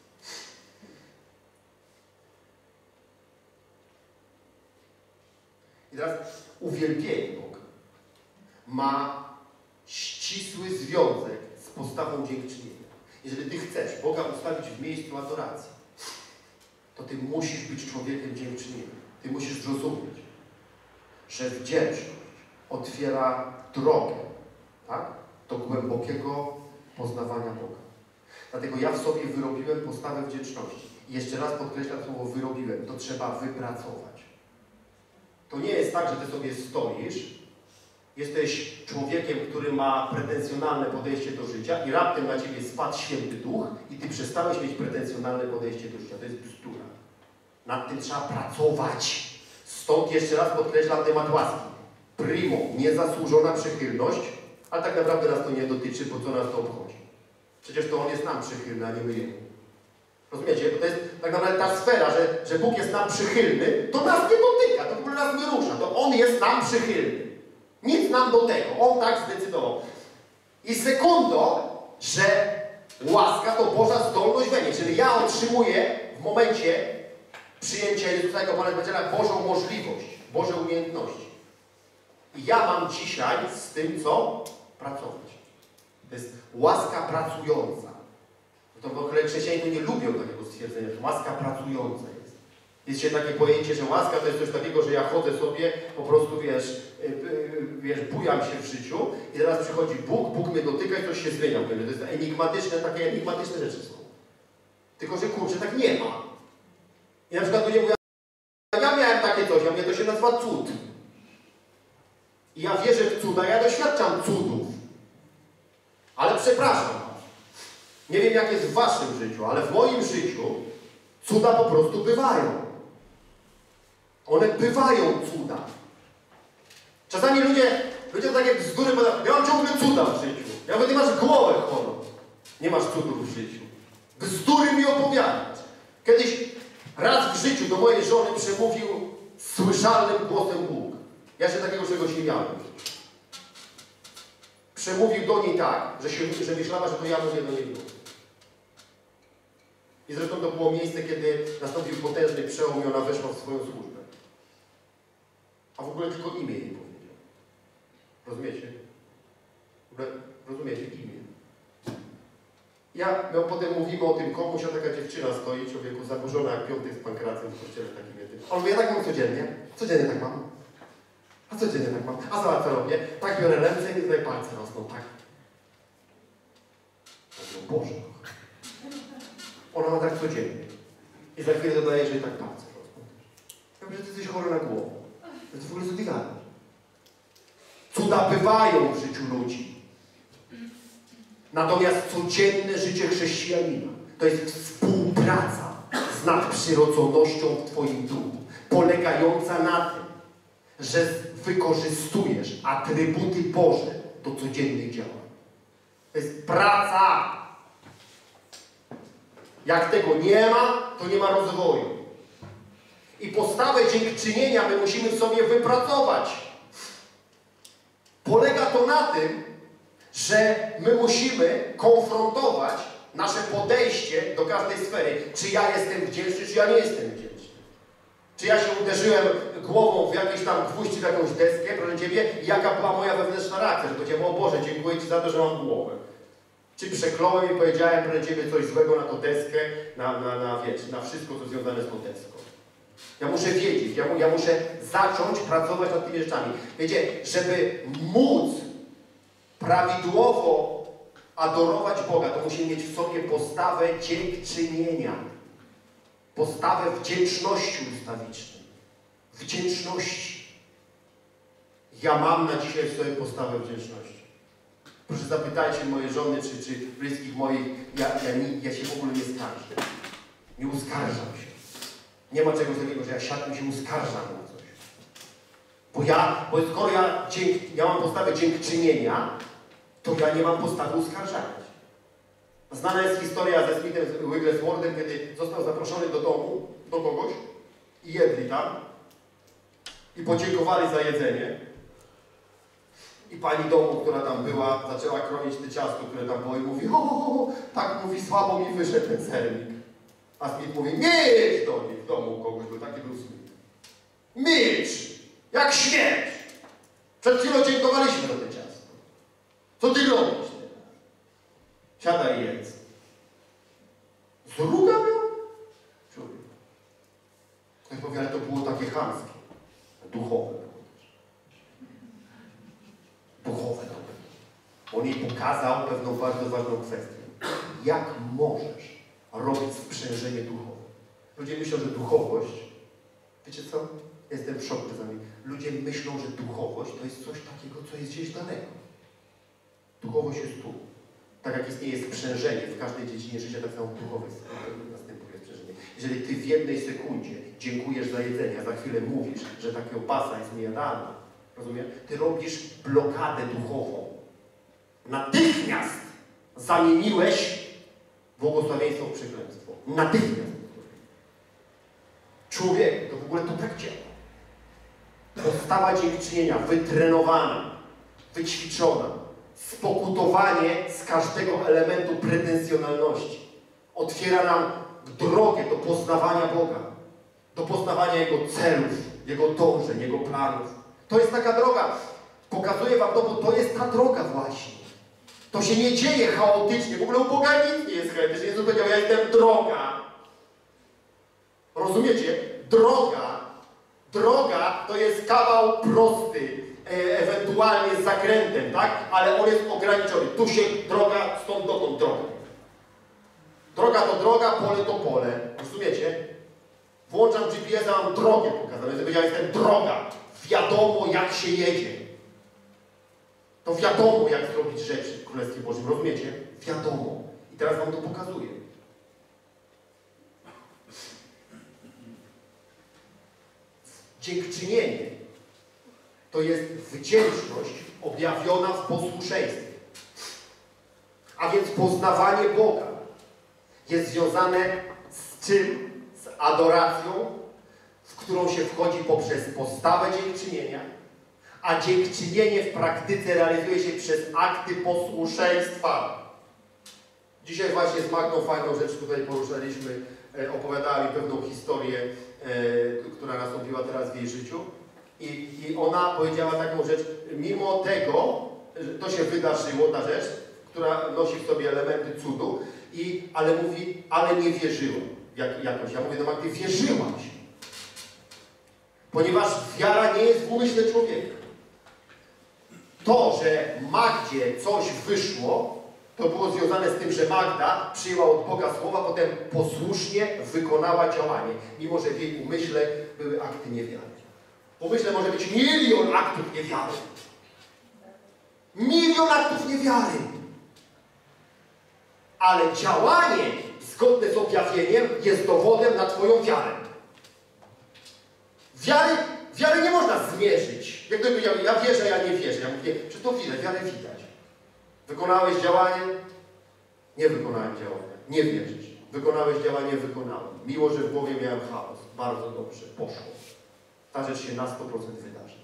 I teraz uwielbienie Boga ma ścisły związek z postawą dziękczynienia. Jeżeli Ty chcesz Boga ustawić w miejscu adoracji, to Ty musisz być człowiekiem dziękczynienia. Ty musisz zrozumieć, że wdzięczność otwiera drogę, tak, do głębokiego poznawania Boga. Dlatego ja w sobie wyrobiłem postawę wdzięczności. I jeszcze raz podkreślam słowo wyrobiłem. To trzeba wypracować. To nie jest tak, że Ty sobie stoisz, jesteś człowiekiem, który ma pretensjonalne podejście do życia i raptem na Ciebie spadł Święty Duch i Ty przestałeś mieć pretensjonalne podejście do życia. To jest bzdura. Nad tym trzeba pracować. Stąd jeszcze raz podkreślam temat łaski. Primo, niezasłużona przychylność, ale tak naprawdę nas to nie dotyczy, bo co nas to obchodzi. Przecież to On jest nam przychylny, a nie my Jemu. Rozumiecie? Bo to jest tak naprawdę ta sfera, że Bóg jest nam przychylny, to nas nie dotyka, to w ogóle nas nie rusza. To On jest nam przychylny. Nic nam do tego. On tak zdecydował. I sekundo, że łaska to Boża zdolność we mnie. Czyli ja otrzymuję w momencie przyjęcia Jezusa jako Pana Zbawiciela Bożą możliwość, Boże umiejętności. I ja mam dzisiaj z tym, co pracować. To jest łaska pracująca. To w ogóle chrześcijanie nie lubią takiego stwierdzenia, że łaska pracująca jest. Jest się takie pojęcie, że łaska to jest coś takiego, że ja chodzę sobie, po prostu wiesz, bujam się w życiu i teraz przychodzi Bóg mnie dotyka i coś się zmienia. To jest enigmatyczne, takie enigmatyczne rzeczy są. Tylko, że kurczę, tak nie ma. I na przykład do niego ja miałem takie coś, a mnie to się nazywa cud. I ja wierzę w cuda, ja doświadczam cudów. Ale przepraszam was. Nie wiem, jak jest w waszym życiu, ale w moim życiu cuda po prostu bywają. One bywają cuda. Czasami ludzie takie bzdury podają, ja mam ciągle cuda w życiu. Ja mówię, ty masz głowę chorą. Nie masz cudów w życiu. Bzdury mi opowiadać. Kiedyś raz w życiu do mojej żony przemówił słyszalnym głosem Bóg. Ja się takiego czegoś nie miałem. Przemówił do niej tak, że myślała, że to ja mówię do niej. I zresztą to było miejsce, kiedy nastąpił potężny przełom i ona weszła w swoją służbę. A w ogóle tylko imię jej powiedział. Rozumiecie? W ogóle rozumiecie imię. My potem mówimy o tym komuś, a taka dziewczyna stoi, człowieku zaburzona jak piątek z pankracem w kościele takim jednym. On mówi, ja tak mam codziennie. Codziennie tak mam. A codziennie tak mam. A zobacz, co robię. Tak biorę ręce i tutaj palce rosną, tak. No Boże. Ona ma tak codziennie. I za chwilę dodaje, że i tak palce rosną. Ja mówię, że ty jesteś chory na głowę. To w ogóle co ty gadasz? Cuda bywają w życiu ludzi. Natomiast codzienne życie chrześcijanina to jest współpraca z nadprzyrodzonością w Twoim duchu, polegająca na tym, że wykorzystujesz atrybuty Boże do codziennych działań. To jest praca. Jak tego nie ma, to nie ma rozwoju. I postawę dziękczynienia my musimy w sobie wypracować. Polega to na tym, że my musimy konfrontować nasze podejście do każdej sfery. Czy ja jestem wdzięczny, czy ja nie jestem wdzięczny. Czy ja się uderzyłem głową w jakiś tam gwóźdź, w jakąś deskę, proszę Ciebie, i jaka była moja wewnętrzna reakcja, że powiedziałem, o Boże, dziękuję Ci za to, że mam głowę. Czy przekląłem i powiedziałem, proszę Ciebie, coś złego na tą deskę, na wszystko, co związane z tą deską. Ja muszę wiedzieć, ja muszę zacząć pracować nad tymi rzeczami. Wiecie, żeby móc prawidłowo adorować Boga, to musimy mieć w sobie postawę dziękczynienia. Postawę wdzięczności ustawicznej. Wdzięczności. Ja mam na dzisiaj w sobie postawę wdzięczności. Proszę zapytajcie mojej żony, czy bliskich moich, ja się w ogóle nie skarżę. Nie uskarżam się. Nie ma czegoś takiego, że ja siadam i się uskarżam na coś. Bo skoro ja mam postawę dziękczynienia, to ja nie mam postawy uskarżania się. Znana jest historia ze Smithem Wigglesworthem, kiedy został zaproszony do domu, do kogoś i jedli tam i podziękowali za jedzenie. I pani domu, która tam była, zaczęła kroić te ciasto, które tam było i mówi, tak mówi, słabo mi wyszedł ten sernik. A Smith mówi, milcz do nich w domu kogoś, bo taki był Smith. Milcz! Jak śmierć! Przed chwilą dziękowaliśmy za te ciasto. Co ty robisz teraz? Siadaj i jedz. Zrugał ją? Człowiek. Ktoś powie, ale to było takie chamskie. Duchowe. Duchowe to było. On jej pokazał pewną bardzo ważną kwestię. Jak możesz robić sprzężenie duchowe? Ludzie myślą, że duchowość, wiecie co? Jestem w szoku czasami. Ludzie myślą, że duchowość to jest coś takiego, co jest gdzieś daleko. Duchowość jest tu. Tak jak istnieje sprzężenie w każdej dziedzinie życia, tak samo duchowe następuje sprzężenie. Jeżeli ty w jednej sekundzie dziękujesz za jedzenie, a za chwilę mówisz, że ta kiełbasa jest niejadalna, rozumiesz? Ty robisz blokadę duchową. Natychmiast zamieniłeś błogosławieństwo w przekleństwo. Natychmiast. Człowiek, to w ogóle to tak działa. Postawa dziękczynienia, wytrenowana, wyćwiczona, spokutowanie z każdego elementu pretensjonalności otwiera nam drogę do poznawania Boga, do poznawania Jego celów, Jego dążeń, Jego planów. To jest taka droga. Pokazuję wam to, bo to jest ta droga właśnie. To się nie dzieje chaotycznie. W ogóle u Boga nic nie jest chaotycznie. Jezus powiedział, ja jestem droga. Rozumiecie? Droga to jest kawał prosty, ewentualnie z zakrętem, tak? Ale on jest ograniczony. Tu się droga, stąd dotąd droga. Droga to droga, pole to pole. Rozumiecie? Włączam GPS, a mam drogę pokazaną. Ja jestem droga. Wiadomo, jak się jedzie. To wiadomo, jak zrobić rzeczy w Królestwie Bożym. Rozumiecie? Wiadomo. I teraz wam to pokazuję. Dziękczynienie to jest wdzięczność objawiona w posłuszeństwie. A więc poznawanie Boga jest związane z czym? Z adoracją, w którą się wchodzi poprzez postawę dziękczynienia, a dziękczynienie w praktyce realizuje się przez akty posłuszeństwa. Dzisiaj właśnie z Magdą fajną rzecz tutaj poruszaliśmy, opowiadała mi pewną historię, która nastąpiła teraz w jej życiu i ona powiedziała taką rzecz, mimo tego, że to się wydarzyło, ta rzecz, która nosi w sobie elementy cudu, ale mówi, ale nie wierzyłam jakoś. Ja mówię do Magdy, wierzyłaś. Ponieważ wiara nie jest w umyśle człowieka. To, że Magdzie coś wyszło, to było związane z tym, że Magda przyjęła od Boga słowa, potem posłusznie wykonała działanie, mimo że w jej umyśle były akty niewiary. W umyśle może być 1 000 000 aktów niewiary. 1 000 000 aktów niewiary. Ale działanie zgodne z objawieniem objawieniem jest dowodem na twoją wiarę. Wiary nie można zmierzyć. Jak gdyby ja wierzę, ja nie wierzę. Ja mówię, czy to widać, wiarę widać. Wykonałeś działanie? Nie wykonałem działania. Nie wierzysz. Wykonałeś działanie? Wykonałem. Miło, że w głowie miałem chaos. Bardzo dobrze. Poszło. Ta rzecz się na 100% wydarzy.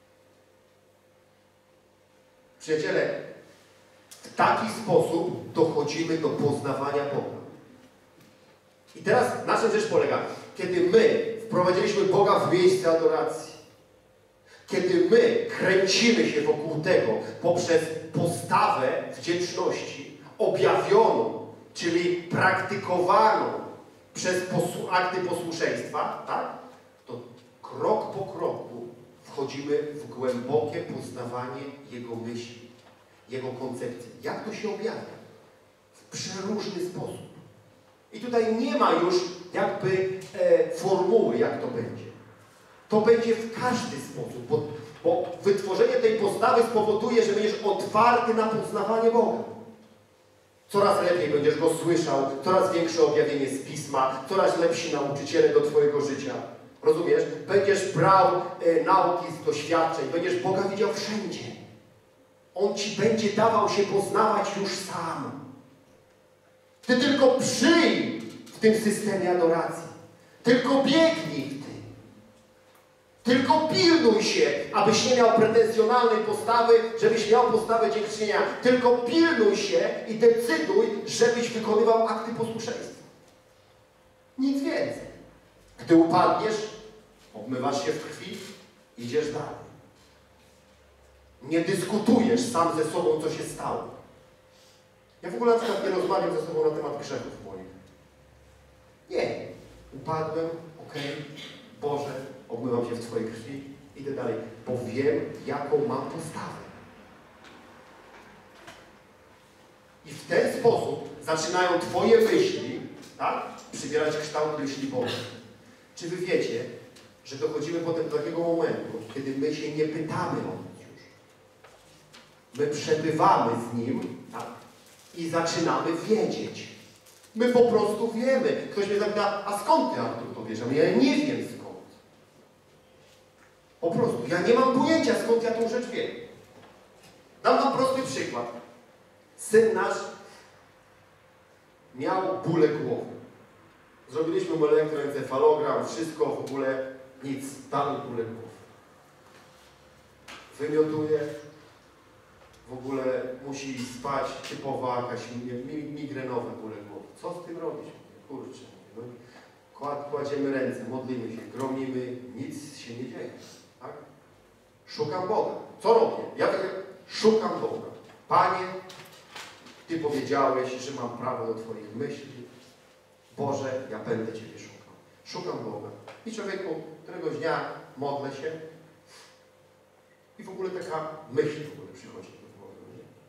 Przyjaciele, w taki sposób dochodzimy do poznawania Boga. I teraz na czym rzecz polega? Kiedy my wprowadziliśmy Boga w miejsce adoracji, kiedy my kręcimy się wokół tego poprzez postawę wdzięczności, objawioną, czyli praktykowaną przez akty posłuszeństwa, tak? To krok po kroku wchodzimy w głębokie poznawanie Jego myśli, Jego koncepcji. Jak to się objawia? W przeróżny sposób. I tutaj nie ma już jakby formuły, jak to będzie. To będzie w każdy sposób, bo wytworzenie tej postawy spowoduje, że będziesz otwarty na poznawanie Boga. Coraz lepiej będziesz Go słyszał, coraz większe objawienie z Pisma, coraz lepsi nauczyciele do twojego życia. Rozumiesz? Będziesz brał nauki z doświadczeń, będziesz Boga widział wszędzie. On ci będzie dawał się poznawać już sam. Ty tylko przyjm w tym systemie adoracji. Tylko biegnij w tym. Tylko pilnuj się, abyś nie miał pretensjonalnej postawy, żebyś miał postawę dziękczynienia. Tylko pilnuj się i decyduj, żebyś wykonywał akty posłuszeństwa. Nic więcej. Gdy upadniesz, obmywasz się w krwi, idziesz dalej. Nie dyskutujesz sam ze sobą, co się stało. Ja w ogóle na przykład nie rozmawiam ze sobą na temat grzechów moich. Nie. Upadłem, okej, Boże, obmywam się w Twojej krwi, idę dalej, bo wiem, jaką mam postawę. I w ten sposób zaczynają Twoje myśli, tak, przybierać kształt myśli Bożych. Czy Wy wiecie, że dochodzimy potem do takiego momentu, kiedy my się nie pytamy o nic już. My przebywamy z Nim, tak, i zaczynamy wiedzieć. My po prostu wiemy. Ktoś mnie zapyta, a skąd Ty, Artur, to wiesz? Ja nie wiem skąd. Po prostu. Ja nie mam pojęcia, skąd ja tą rzecz wiem. Dam wam prosty przykład. Syn nasz miał bóle głowy. Zrobiliśmy mu elektroencefalogram, wszystko w ogóle, nic. Dalej bóle głowy. Wymiotuje. W ogóle musi spać, typowa jakaś migrenowe bóle głowy. Co z tym robić? Kurczę. No, kładziemy ręce, modlimy się, gromimy, nic się nie dzieje. Tak? Szukam Boga. Co robię? Ja szukam Boga. Panie, Ty powiedziałeś, że mam prawo do Twoich myśli. Boże, ja będę Ciebie szukał. Szukam Boga. I człowieku, któregoś dnia modlę się i w ogóle taka myśl w ogóle przychodzi do głowy.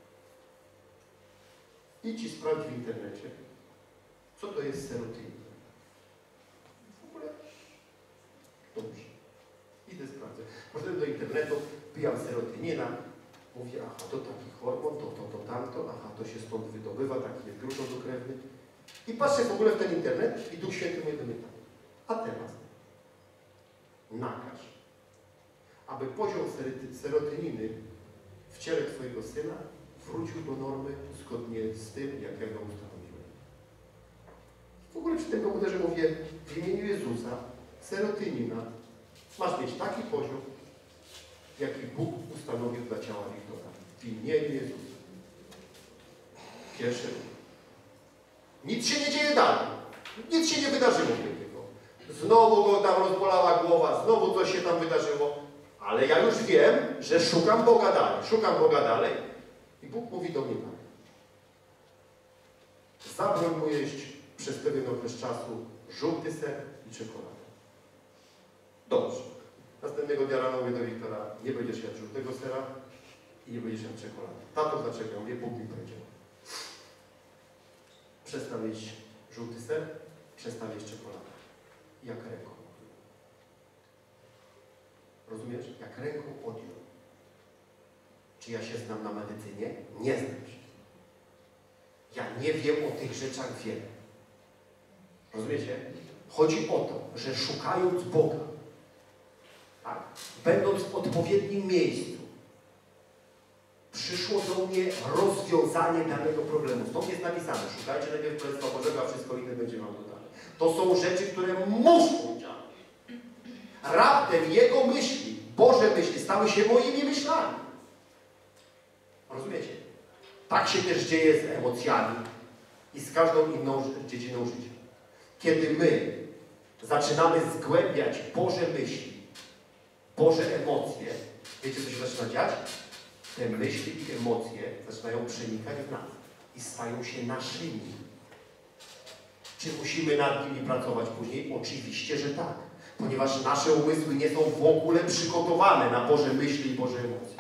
Idź i sprawdź w internecie, co to jest serotonina. W ogóle dobrze. Idę sprawdzę. Poszedłem do internetu, pijam serotonina, mówię, aha, to taki hormon, to tamto, aha, to się stąd wydobywa, taki jest gruczoł dokrewny. I patrzę w ogóle w ten internet i Duch Święty mnie do mnie tak. A teraz nakaż, aby poziom serotoniny w ciele Twojego Syna wrócił do normy zgodnie z tym, jak ja go ustanowiłem. W ogóle przy tym komputerze mówię, w imieniu Jezusa, serotonina, masz mieć taki poziom, jaki Bóg ustanowił dla ciała Wiktora. W imieniu Jezusa. Pierwszy. Nic się nie dzieje dalej. Nic się nie wydarzyło wielkiego. Znowu go tam rozbolała głowa, znowu coś się tam wydarzyło. Ale ja już wiem, że szukam Boga dalej. Szukam Boga dalej. I Bóg mówi do mnie tak. Zabroń mu jeść przez pewien okres czasu żółty ser i czekoladę. Dobrze. Następnego dnia rano mówię do Wiktora, nie będziesz jadł żółtego sera i nie będziesz jadł czekolady. Tato, dlaczego? Ja mówię, Bóg mi powiedział. Przestań jeść żółty ser, przestań jeść czekoladę. Jak ręką. Rozumiesz? Jak ręką odjął. Czy ja się znam na medycynie? Nie znam się. Ja nie wiem o tych rzeczach wiele. Rozumiecie? Chodzi o to, że szukając Boga, tak, będąc w odpowiednim miejscu, przyszło do mnie rozwiązanie danego problemu. Stąd jest napisane, szukajcie najpierw Królestwa Bożego, a wszystko inne będzie wam dodane. To są rzeczy, które muszą działać. Raptem Jego myśli, Boże myśli, stały się moimi myślami. Rozumiecie? Tak się też dzieje z emocjami i z każdą inną dziedziną życia. Kiedy my zaczynamy zgłębiać Boże myśli, Boże emocje, wiecie, co się zaczyna dziać? Te myśli i emocje zaczynają przenikać w nas i stają się naszymi. Czy musimy nad nimi pracować później? Oczywiście, że tak. Ponieważ nasze umysły nie są w ogóle przygotowane na Boże myśli i Boże emocje.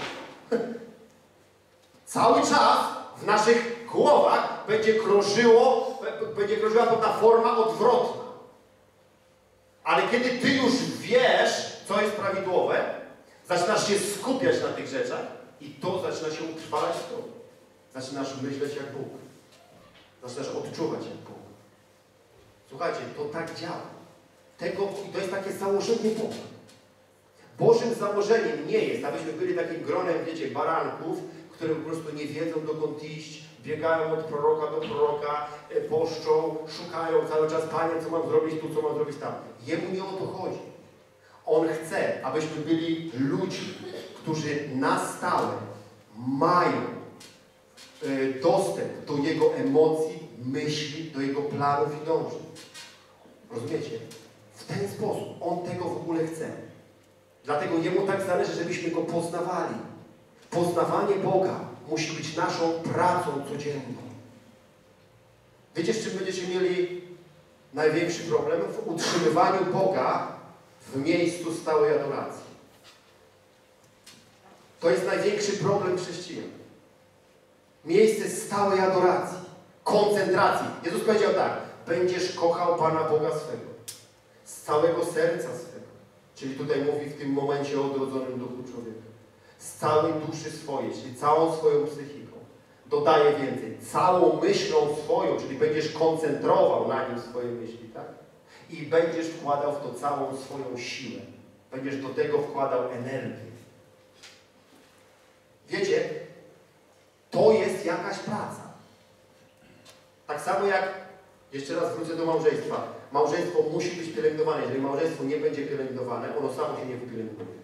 Cały czas w naszych głowach będzie krążyła pewna forma odwrotna. Ale kiedy Ty już wiesz, co jest prawidłowe, zaczynasz się skupiać na tych rzeczach i to zaczyna się utrwalać w tobie. Zaczynasz myśleć jak Bóg. Zaczynasz odczuwać jak Bóg. Słuchajcie, to tak działa. I to jest takie założenie Boga. Bożym założeniem nie jest, abyśmy byli takim gronem, wiecie, baranków, które po prostu nie wiedzą, dokąd iść, biegają od proroka do proroka, poszczą, szukają cały czas, Panie, co mam zrobić tu, co mam zrobić tam. Jemu nie o to chodzi. On chce, abyśmy byli ludźmi, którzy na stałe mają dostęp do Jego emocji, myśli, do Jego planów i dążeń. Rozumiecie? W ten sposób On tego w ogóle chce. Dlatego Jemu tak zależy, żebyśmy Go poznawali. Poznawanie Boga musi być naszą pracą codzienną. Wiecie, z czym będziecie mieli największy problem? W utrzymywaniu Boga w miejscu stałej adoracji. To jest największy problem chrześcijan. Miejsce stałej adoracji, koncentracji. Jezus powiedział tak: będziesz kochał Pana Boga swego z całego serca swego. Czyli tutaj mówi w tym momencie o odrodzonym duchu człowieka. Z całej duszy swojej, czyli całą swoją psychiką. Dodaje więcej. Całą myślą swoją, czyli będziesz koncentrował na nim swoje myśli, tak? I będziesz wkładał w to całą swoją siłę. Będziesz do tego wkładał energię. Wiecie, to jest jakaś praca. Tak samo jak, jeszcze raz wrócę do małżeństwa. Małżeństwo musi być pielęgnowane. Jeżeli małżeństwo nie będzie pielęgnowane, ono samo się nie wypielęgnuje.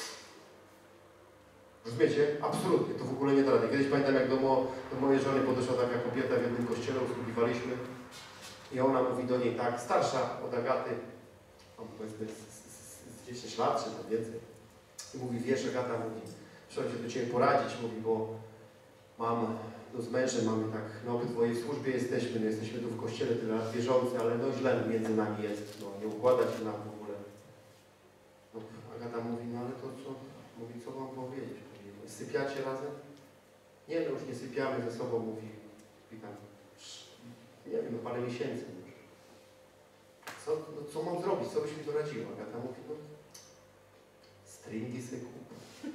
Rozumiecie? Absolutnie. To w ogóle nie da rady. Kiedyś pamiętam, jak do mojej żony podeszła taka kobieta w jednym kościele, usługiwaliśmy. I ona mówi do niej tak, starsza od Agaty, powiedzmy z 10 lat, czy tam więcej. I mówi, wiesz, Agata, mówi, przyszedłem się do Ciebie poradzić, mówi, bo z mężem mamy tak, no obydwoje w służbie jesteśmy, no jesteśmy tu w kościele tyle lat wierzący, ale no źle między nami jest, no nie układa się nam w ogóle. No, Agata mówi, no ale to co? Mówi, co mam powiedzieć? Mówi, sypiacie razem? Nie, no już nie sypiamy ze sobą, mówi tam, nie wiem, no parę miesięcy już. Co mam zrobić? Co byś mi doradziła? Agata mówi, no stringi sobie kup.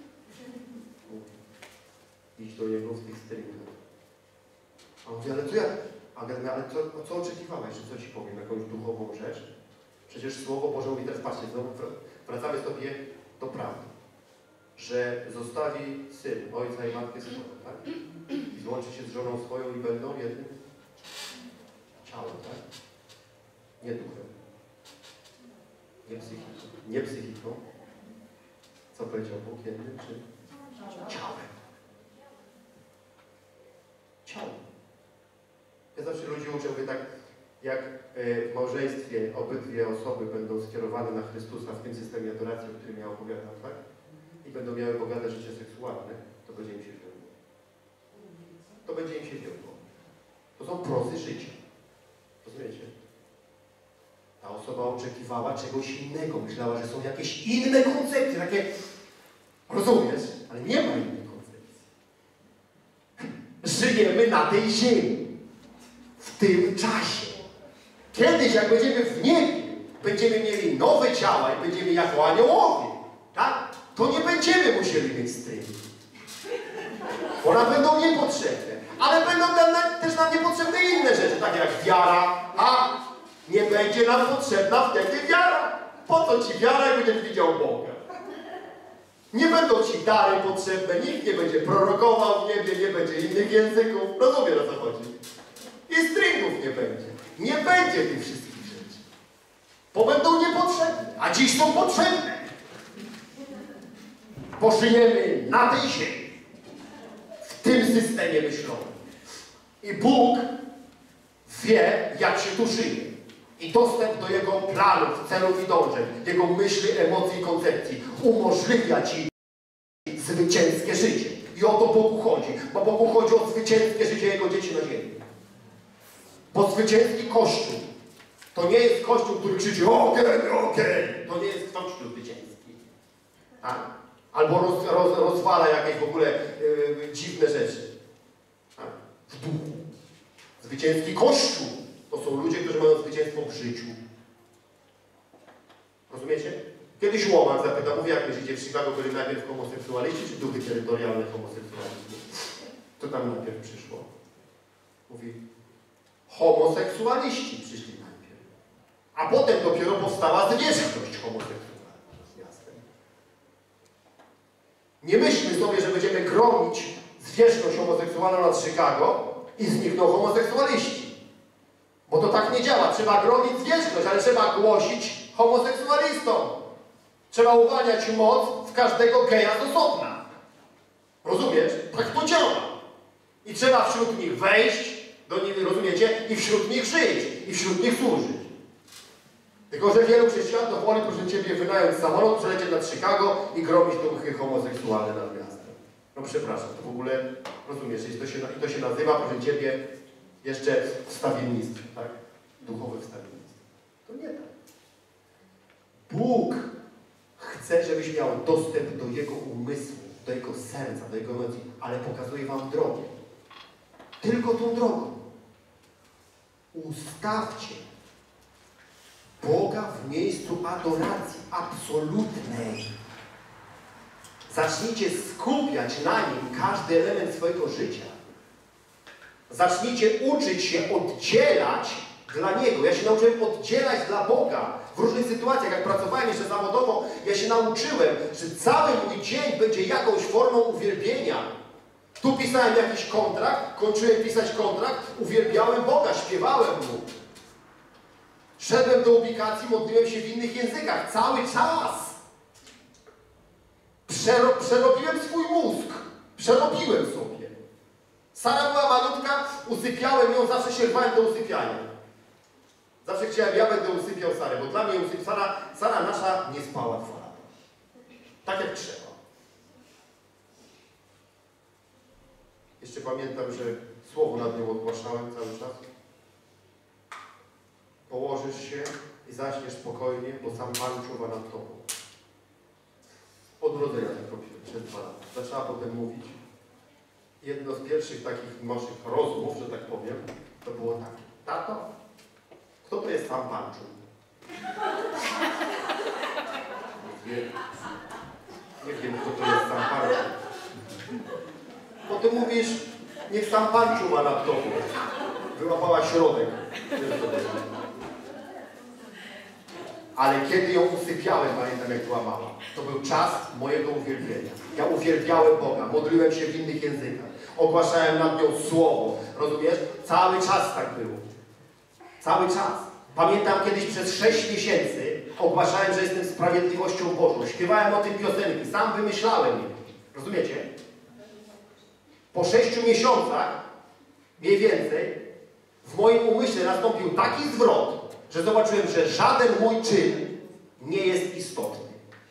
Iść do niego w tych stringach. A on mówi, ale co ja? Ale co oczekiwałeś, że co ci powiem? Jakąś duchową rzecz? Przecież Słowo Boże mówi, teraz patrzcie, znowu wracamy sobie do prawdy. Że zostawi syn, ojca i matkę swoją, tak? I złączy się z żoną swoją i będą jednym ciałem, tak? Nie duchem. Nie psychiką. Nie psychiką. Co powiedział Bóg? Jednym czy? Ciałem. Ciało. Ja zawsze ludzi uczę, mówię tak, jak w małżeństwie obydwie osoby będą skierowane na Chrystusa w tym systemie adoracji, o którym ja opowiadam, tak? I będą miały bogate życie seksualne, to będzie im się wiodło. To będzie im się wiodło. To są prozy życia. Rozumiecie? Ta osoba oczekiwała czegoś innego. Myślała, że są jakieś inne koncepcje, takie... Rozumiesz? Ale nie ma innej koncepcji. Żyjemy na tej ziemi. W tym czasie. Kiedyś, jak będziemy w niebie, będziemy mieli nowe ciała i będziemy jako aniołowie. Tak? To nie będziemy musieli mieć stringi. One będą niepotrzebne. Ale będą też nam niepotrzebne inne rzeczy, takie jak wiara, Nie będzie nam potrzebna wtedy wiara. Po co ci wiara, jak będziesz widział Boga? Nie będą ci dary potrzebne, nikt nie będzie prorokował w niebie, nie będzie innych języków. Rozumiesz, o co chodzi? I stringów nie będzie. Nie będzie tych wszystkich rzeczy. Bo będą niepotrzebne, a dziś są potrzebne. Bo żyjemy na tej ziemi, w tym systemie myślowym. I Bóg wie, jak się tu żyje. I dostęp do Jego planów, celów i dążeń, Jego myśli, emocji i koncepcji umożliwia Ci zwycięskie życie. I o to Bogu chodzi. Bo Bogu chodzi o zwycięskie życie Jego dzieci na ziemi. Bo zwycięski Kościół to nie jest Kościół, który krzyczy okej. To nie jest Kościół zwycięski. Tak? Albo rozwala jakieś w ogóle dziwne rzeczy. Tak? W duchu. Zwycięski Kościół to są ludzie, którzy mają zwycięstwo w życiu. Rozumiecie? Kiedyś Łomak zapytał, mówi, jak myślicie, w Chicago byli najpierw homoseksualiści, czy duchy terytorialne homoseksualizmu? Co tam najpierw przyszło? Mówi, homoseksualiści przyszli najpierw. A potem dopiero powstała zwierzchność homoseksualna. Jasne. Nie myślmy sobie, że będziemy gromić zwierzchność homoseksualną nad Chicago i znikną homoseksualiści. Bo to tak nie działa. Trzeba gromić zwierzchność, ale trzeba głosić homoseksualistom. Trzeba uwalniać moc w każdego geja z osobna. Rozumiesz? Tak to działa. I trzeba wśród nich wejść, do nich, rozumiecie? I wśród nich żyć. I wśród nich służyć. Tylko że wielu chrześcijan to woli, proszę Ciebie, wynająć samolot, przelecieć nad Chicago i gromić duchy homoseksualne nad miastem. No przepraszam, to w ogóle, rozumiesz, to się nazywa, proszę Ciebie, jeszcze wstawiennictwo, tak? Duchowe wstawiennictwo. To nie tak. Bóg chce, żebyś miał dostęp do Jego umysłu, do Jego serca, do Jego emocji, ale pokazuje Wam drogę. Tylko tą drogą. Ustawcie Boga w miejscu adoracji absolutnej. Zacznijcie skupiać na Nim każdy element swojego życia. Zacznijcie uczyć się oddzielać dla Niego. Ja się nauczyłem oddzielać dla Boga. W różnych sytuacjach, jak pracowałem jeszcze zawodowo, ja się nauczyłem, że cały mój dzień będzie jakąś formą uwielbienia. Tu pisałem jakiś kontrakt, kończyłem pisać kontrakt, uwielbiałem Boga, śpiewałem Mu. Szedłem do ubikacji, modliłem się w innych językach. Cały czas. Przerobiłem swój mózg. Przerobiłem sobie. Sara była malutka, usypiałem ją, zawsze się rwałem do usypiania. Zawsze chciałem, ja będę usypiał Sarę, bo dla mnie Sara nasza nie spała 2 lata. Tak jak trzeba. Jeszcze pamiętam, że słowo nad nią ogłaszałem cały czas. Położysz się i zaśniesz spokojnie, bo sam Pan czuwa nad tobą. Od urodzenia tak robiłem przez 2 lata. Zaczęła potem mówić. Jedno z pierwszych takich naszych rozmów, że tak powiem, to było takie. Tato, kto to jest sam Pan czuł? Nie wiem, kto to jest sam Pan czuł. Potem mówisz, niech sam Pan czuwa nad tobą. Wyłapała środek. Ale kiedy ją usypiałem, pamiętam jak była mała, to był czas mojego uwielbienia. Ja uwielbiałem Boga, modliłem się w innych językach, ogłaszałem nad nią słowo, rozumiesz? Cały czas tak było. Cały czas. Pamiętam kiedyś przez 6 miesięcy ogłaszałem, że jestem sprawiedliwością Bożą. Śpiewałem o tym piosenki, sam wymyślałem je. Rozumiecie? Po 6 miesiącach, mniej więcej, w moim umyśle nastąpił taki zwrot, że zobaczyłem, że żaden mój czyn nie jest istotny.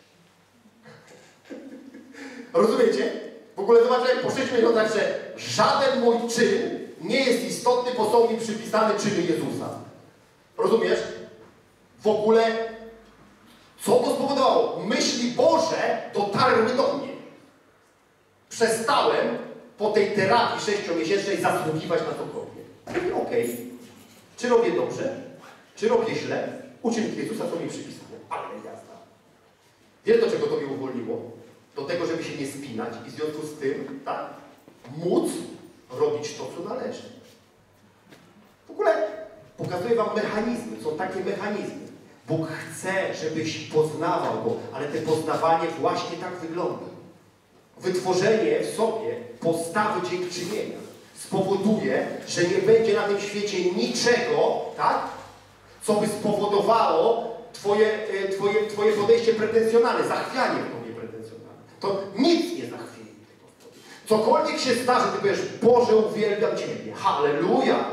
Rozumiecie? W ogóle zobaczyłem po 6 miesiącach, że żaden mój czyn nie jest istotny, bo są mi przypisane czyny Jezusa. Rozumiesz? W ogóle, co to spowodowało? Myśli Boże dotarły do mnie. Przestałem po tej terapii 6-miesięcznej zasługiwać na cokolwiek. Mówię, okej, czy robię dobrze? Czy robię źle? Uczynki Jezusa są mi przypisane. Ale jazda. Wiesz, do czego to mnie uwolniło? Do tego, żeby się nie spinać i w związku z tym, tak, móc robić to, co należy. W ogóle Pokazuję wam mechanizmy, są takie mechanizmy. Bóg chce, żebyś poznawał Go, ale to poznawanie właśnie tak wygląda. Wytworzenie w sobie postawy dziękczynienia spowoduje, że nie będzie na tym świecie niczego, tak, co by spowodowało twoje podejście pretensjonalne, zachwianie w tobie pretensjonalne. To nic nie zachwieje tego w tobie. Cokolwiek się zdarzy, ty powiesz, Boże, uwielbiam Ciebie. Halleluja!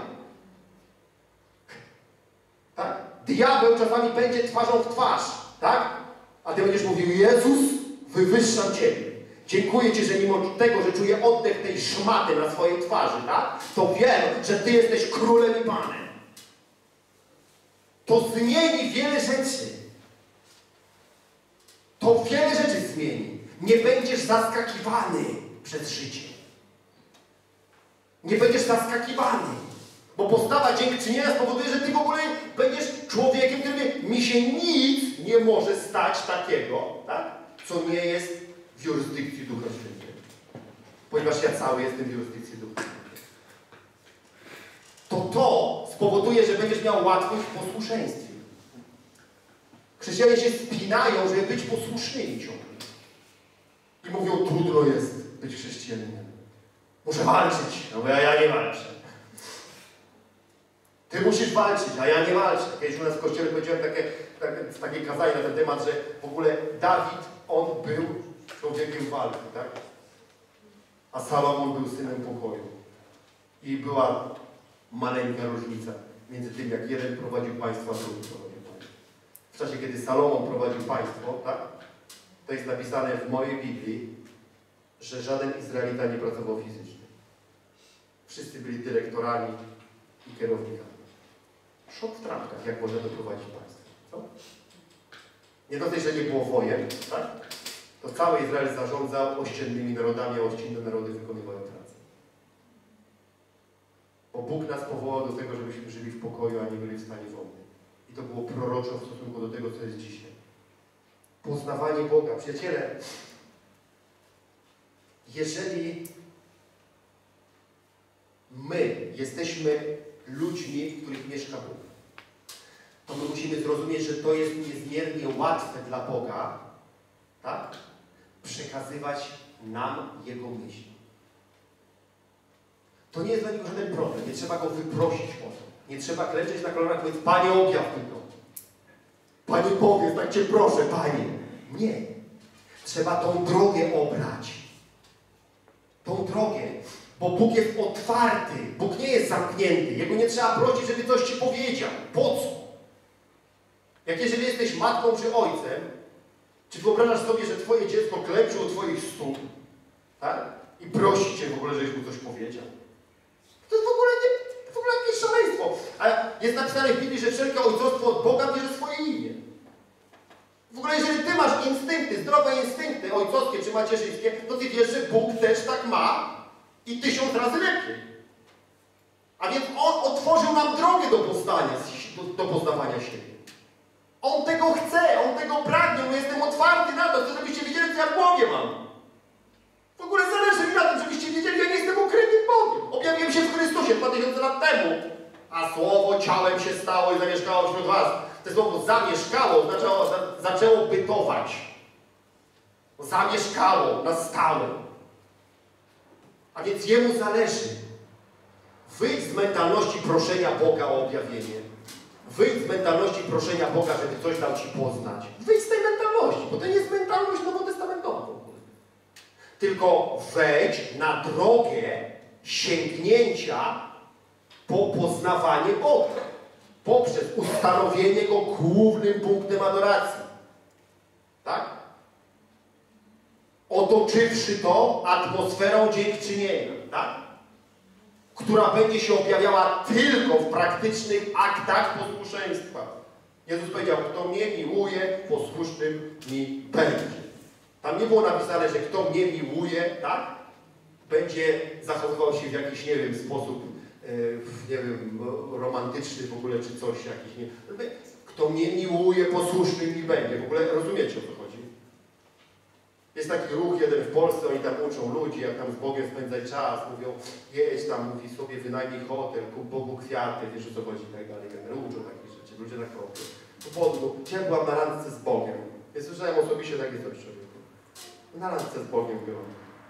Tak? Diabeł czasami będzie twarzą w twarz, tak? A ty będziesz mówił, Jezus, wywyższam Ciebie. Dziękuję Ci, że mimo tego, że czuję oddech tej szmaty na swojej twarzy, tak? To wiem, że Ty jesteś królem i Panem. To zmieni wiele rzeczy. To wiele rzeczy zmieni. Nie będziesz zaskakiwany przez życie. Nie będziesz zaskakiwany. Bo postawa dziękczynienia spowoduje, że Ty w ogóle będziesz człowiekiem, który mi się nic nie może stać takiego, tak? Co nie jest w jurysdykcji Ducha Świętego. Ponieważ ja cały jestem w jurysdykcji Ducha Świętego. To spowoduje, że będziesz miał łatwość w posłuszeństwie. Chrześcijanie się spinają, żeby być posłusznymi ciągle. I mówią, trudno jest być chrześcijaninem. Muszę walczyć, no bo ja nie walczę. Ty musisz walczyć, a ja nie walczę. Kiedyś u nas w kościele powiedziałem takie kazanie na ten temat, że w ogóle Dawid, on był człowiekiem walki, tak? A Salomon był synem pokoju. I była maleńka różnica między tym, jak jeden prowadził państwo, a drugi prowadził państwo. W czasie, kiedy Salomon prowadził państwo, tak? To jest napisane w mojej Biblii, że żaden Izraelita nie pracował fizycznie. Wszyscy byli dyrektorami i kierownikami. Szok w trampkach, jak można doprowadzić państwo. Co? Nie dosyć, że nie było wojen, tak? To cały Izrael zarządzał ościennymi narodami, a ościenne narody wykonywały pracę. Bo Bóg nas powołał do tego, żebyśmy żyli w pokoju, a nie byli w stanie wojny. I to było proroczo w stosunku do tego, co jest dzisiaj. Poznawanie Boga. Przyjaciele, jeżeli my jesteśmy ludźmi, w których mieszka Bóg, to my musimy zrozumieć, że to jest niezmiernie łatwe dla Boga, tak? Przekazywać nam Jego myśli. To nie jest dla Niego żaden problem. Nie trzeba Go wyprosić o to. Nie trzeba klęczeć na kolanach i powiedzieć, Panie, objaw mi to. Panie, powiedz, tak Cię proszę, Panie. Nie. Trzeba tą drogę obrać. Tą drogę. Bo Bóg jest otwarty. Bóg nie jest zamknięty. Jego nie trzeba prosić, żeby coś Ci powiedział. Po co? Jak jeżeli jesteś matką czy ojcem, czy wyobrażasz sobie, że Twoje dziecko klęczy u Twoich stóp, tak? I prosi Cię w ogóle, żebyś mu coś powiedział? To jest w ogóle jakieś szaleństwo. A jest napisane w Biblii, że wszelkie ojcostwo od Boga bierze swoje imię. W ogóle jeżeli Ty masz instynkty, zdrowe instynkty ojcowskie czy macierzyńskie, to Ty wiesz, że Bóg też tak ma i 1000 razy lepiej. A więc On otworzył nam drogę do poznawania siebie. On tego chce, On tego pragnie, no jestem otwarty na to, chcę, żebyście wiedzieli, co ja w głowie mam. W ogóle zależy mi na tym, żebyście wiedzieli, ja nie jestem ukrytym Bogiem. Objawiłem się w Chrystusie 2000 lat temu, a Słowo ciałem się stało i zamieszkało wśród was. To słowo zamieszkało, zaczęło bytować. Zamieszkało na stałe. A więc Jemu zależy. Wyjdź z mentalności proszenia Boga o objawienie. Wyjdź z mentalności proszenia Boga, żeby coś dał Ci poznać. Wyjdź z tej mentalności, bo to nie jest mentalność nowotestamentowa w ogóle. Tylko wejdź na drogę sięgnięcia po poznawanie Boga. Poprzez ustanowienie Go głównym punktem adoracji. Tak? Otoczywszy to atmosferą dziękczynienia. Tak? Która będzie się objawiała tylko w praktycznych aktach posłuszeństwa. Jezus powiedział, kto mnie miłuje, posłusznym mi będzie. Tam nie było napisane, że kto mnie miłuje, tak? Będzie zachowywał się w jakiś, nie wiem, sposób, nie wiem, romantyczny w ogóle, czy coś jakiś, nie. Kto mnie miłuje, posłusznym mi będzie. W ogóle rozumiecie, o co chodzi? Jest taki ruch jeden w Polsce, oni tam uczą ludzi, jak tam z Bogiem spędzać czas, mówią, jedź tam, mówi sobie, wynajmij hotel, kup Bogu kwiaty, wiesz o co chodzi i tak dalej, uczą takich rzeczy, ludzie tak robią. Po powodu, dzisiaj byłam na randce z Bogiem. Ja słyszałem osobiście takie coś człowieku. Na randce z Bogiem byłam.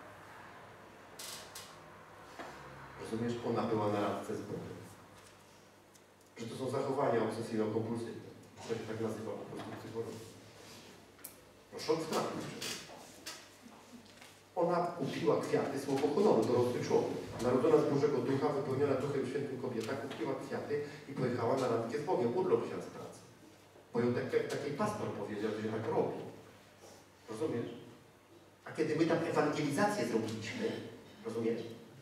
Rozumiesz? Ona była na randce z Bogiem. Że to są zachowania obsesyjno-kompulsywne. To się tak nazywa po prostu psychologii. No szok w trafił. Ona kupiła kwiaty, słowo honoru, dorosły człowiek. Narodzona z Bożego Ducha, wypełniona Duchem Świętym kobieta, kupiła kwiaty i pojechała na randkę z Bogiem. Urlop wziął z pracy. Bo ją taki pastor powiedział, że tak robi. Rozumiesz? A kiedy my tam ewangelizację zrobiliśmy, rozumiesz?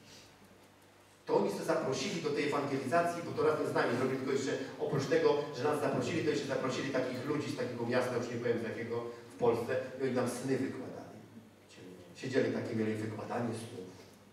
To oni się zaprosili do tej ewangelizacji, bo to razem z nami zrobili, tylko jeszcze oprócz tego, że nas zaprosili, to jeszcze zaprosili takich ludzi z takiego miasta, już nie powiem z jakiego, w Polsce, i oni nam sny wykładali. Siedzieli takie, mieli wykładanie snów.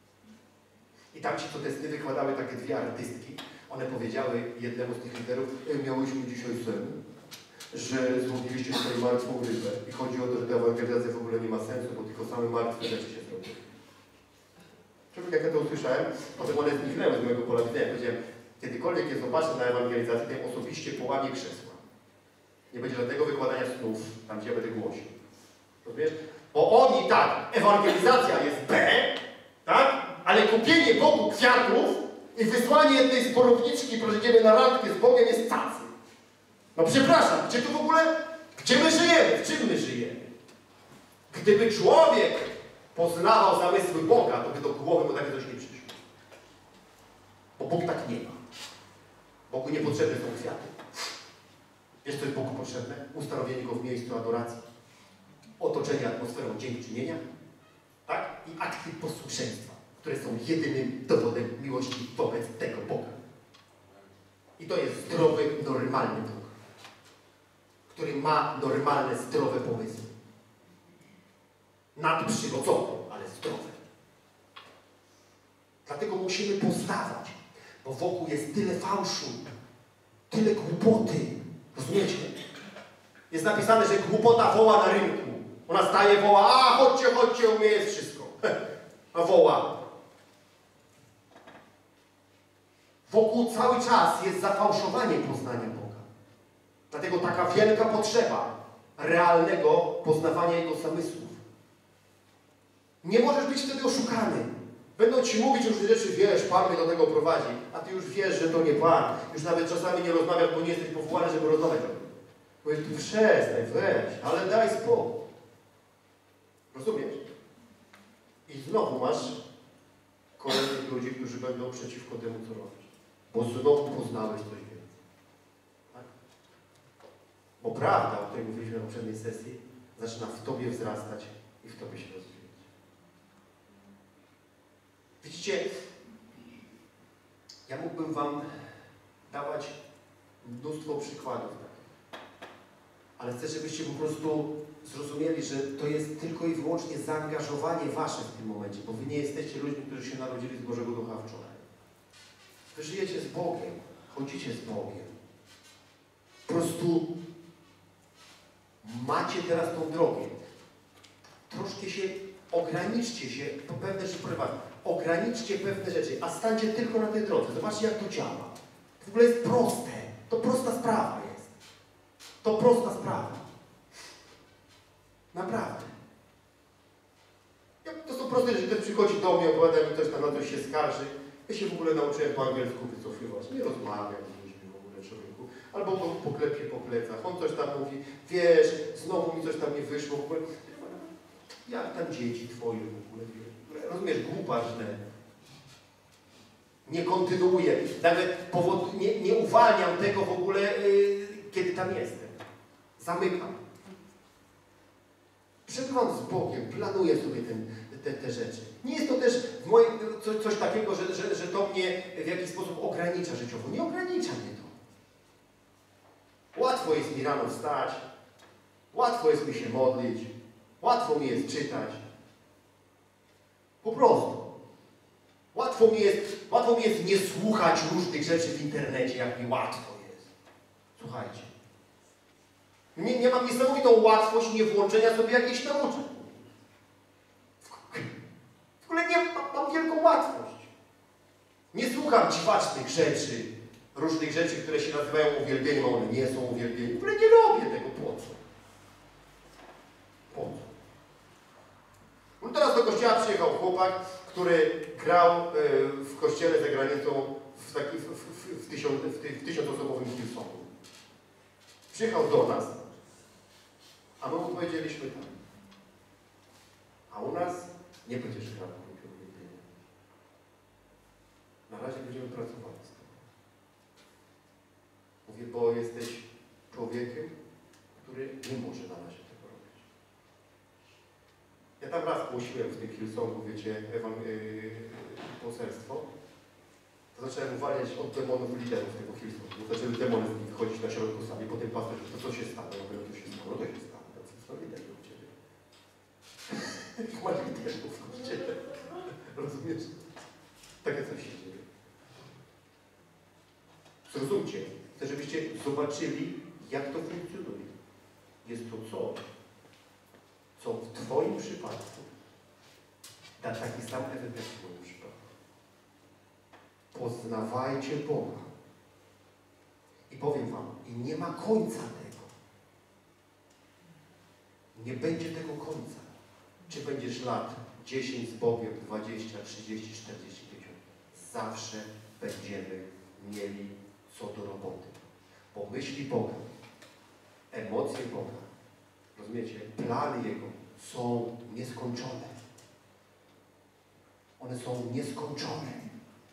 I tam ci, co te sny wykładały, takie dwie artystki, one powiedziały jednemu z tych liderów, miałyśmy dzisiaj sen, że złobiliście tutaj martwą rybę. I chodzi o to, że ta ewangelizacja w ogóle nie ma sensu, bo tylko same martwe rzeczy się zrobiły. Człowiek, jak ja to usłyszałem, potem one zniknęły z mojego pola widzenia. Powiedziałem, kiedykolwiek je zobaczę na ewangelizacji, to ja osobiście połamię krzesła. Nie będzie żadnego wykładania snów, tam gdzie ja będę głosił. Rozumiesz? Bo oni tak, ewangelizacja jest B, tak? Ale kupienie Bogu kwiatów i wysłanie jednej sporowniczki, proszę Ciebie, na randkę z Bogiem jest cacy. No przepraszam, gdzie tu w ogóle, gdzie my żyjemy? W czym my żyjemy? Gdyby człowiek poznawał zamysły Boga, to by do głowy mu takie coś nie przyszło. Bo Bóg tak nie ma. Bogu niepotrzebne są kwiaty. Wiesz, co jest Bogu potrzebne? Ustanowienie Go w miejscu adoracji. Otoczenie atmosferą dziękczynienia, tak? I akty posłuszeństwa, które są jedynym dowodem miłości wobec tego Boga. I to jest zdrowy, normalny Bóg, który ma normalne, zdrowe pomysły. Nadprzyrodzone, ale zdrowe. Dlatego musimy poznawać, bo wokół jest tyle fałszu, tyle głupoty. Rozumiecie? Jest napisane, że głupota woła na rynku. Ona staje, woła, a chodźcie, chodźcie, u mnie jest wszystko. A woła. Wokół cały czas jest zafałszowanie poznania Boga. Dlatego taka wielka potrzeba realnego poznawania Jego zamysłów. Nie możesz być wtedy oszukany. Będą ci mówić różne rzeczy, wiesz, Pan mnie do tego prowadzi, a ty już wiesz, że to nie Pan. Już nawet czasami nie rozmawiasz, bo nie jesteś powołany, żeby rozmawiać. Powiedz, tu przestań, weź, ale daj spokój. Rozumiesz? I znowu masz kolejnych ludzi, którzy będą przeciwko temu, co robisz. Bo znowu poznałeś coś więcej. Tak? Bo prawda, o której mówiliśmy na poprzedniej sesji, zaczyna w Tobie wzrastać i w Tobie się rozwijać. Widzicie, ja mógłbym Wam dawać mnóstwo przykładów takich. Ale chcę, żebyście po prostu zrozumieli, że to jest tylko i wyłącznie zaangażowanie Wasze w tym momencie, bo Wy nie jesteście ludźmi, którzy się narodzili z Bożego Ducha wczoraj. Wy żyjecie z Bogiem, chodzicie z Bogiem. Po prostu macie teraz tą drogę. Troszkę się ograniczcie się, to pewne rzeczy prywatne. Ograniczcie pewne rzeczy, a stańcie tylko na tej drodze. Zobaczcie, jak to działa. To w ogóle jest proste. To prosta sprawa jest. To prosta sprawa. Naprawdę. To są proste rzeczy. Ktoś przychodzi do mnie, opowiada mi coś tam, na coś się skarży. Ja się w ogóle nauczyłem po angielsku wycofywać. Nie rozmawiam z ludźmi w ogóle, człowieku. Albo go poklepie po plecach. On coś tam mówi, wiesz, znowu mi coś tam nie wyszło. W ogóle. Jak tam dzieci twoje w ogóle, rozumiesz, głupaczne. Nie kontynuuję. Nawet nie uwalniam tego w ogóle, kiedy tam jestem. Zamykam. Przebywam z Bogiem, planuję sobie te rzeczy. Nie jest to też coś takiego, że to mnie w jakiś sposób ogranicza życiowo. Nie ogranicza mnie to. Łatwo jest mi rano wstać. Łatwo jest mi się modlić. Łatwo mi jest czytać. Po prostu. Łatwo mi jest nie słuchać różnych rzeczy w internecie, jak mi łatwo jest. Słuchajcie. Nie mam niesamowitą łatwość nie włączenia sobie jakichś nauczeń. szukam dziwacznych rzeczy, różnych rzeczy, które się nazywają uwielbieniem, a one nie są uwielbieniem. W ogóle nie robię tego, po co? Po co? No teraz do kościoła przyjechał chłopak, który grał w kościele za granicą w 1000-osobowym Hillsongu. Przyjechał do nas, a my mu powiedzieliśmy tak. A u nas nie będziesz grał w grupie uwielbienia. Na razie będziemy pracować z tobą. Mówię, bo jesteś człowiekiem, który nie może na razie tego robić. Ja tam raz głosiłem w tym Hillsongu, wiecie, poselstwo. To zacząłem uwalniać od demonów liderów tego Hillsongu. Zaczęły demony z nich chodzić na środku sami. Potem pastor, to co się stało? Ja mówię, no to się stało, no to się stało. To są liderów u ciebie. Ma liderów u ciebie. Rozumiesz? Takie coś się dzieje. Zrozumcie. Chcę, żebyście zobaczyli, jak to funkcjonuje. Jest to coś, co w twoim przypadku da taki sam efekt jak w moim przypadku. Poznawajcie Boga. I powiem wam, i nie ma końca tego. Nie będzie tego końca. Czy będziesz lat 10 z Bogiem, 20, 30, 40, 50. Zawsze będziemy mieli co do roboty. Bo myśli Boga, emocje Boga, rozumiecie, plany Jego są nieskończone. One są nieskończone.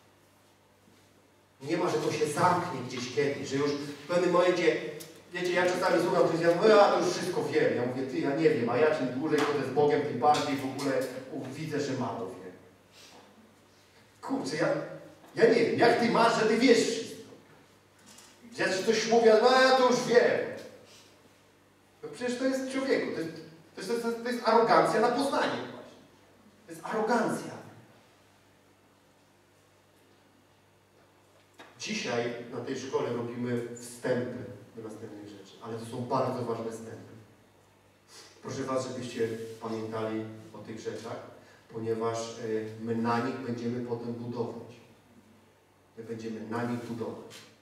Nie ma, że to się zamknie gdzieś kiedyś, że już w pewnym momencie, wiecie, ja czasami słucham, że ja mówię, a to już wszystko wiem. Ja mówię, ty, ja nie wiem, a ja czym dłużej chodzę z Bogiem, tym bardziej w ogóle widzę, że mało wiem. Kurczę, ja nie wiem, jak ty masz, że ty wiesz wszystko. Że ja ci coś mówię, no ja to już wiem. No przecież to jest człowieku, to jest arogancja na poznanie właśnie. To jest arogancja. Dzisiaj na tej szkole robimy wstępy do następnych rzeczy, ale to są bardzo ważne wstępy. Proszę was, żebyście pamiętali o tych rzeczach, ponieważ my na nich będziemy potem budować. My będziemy na nich budować.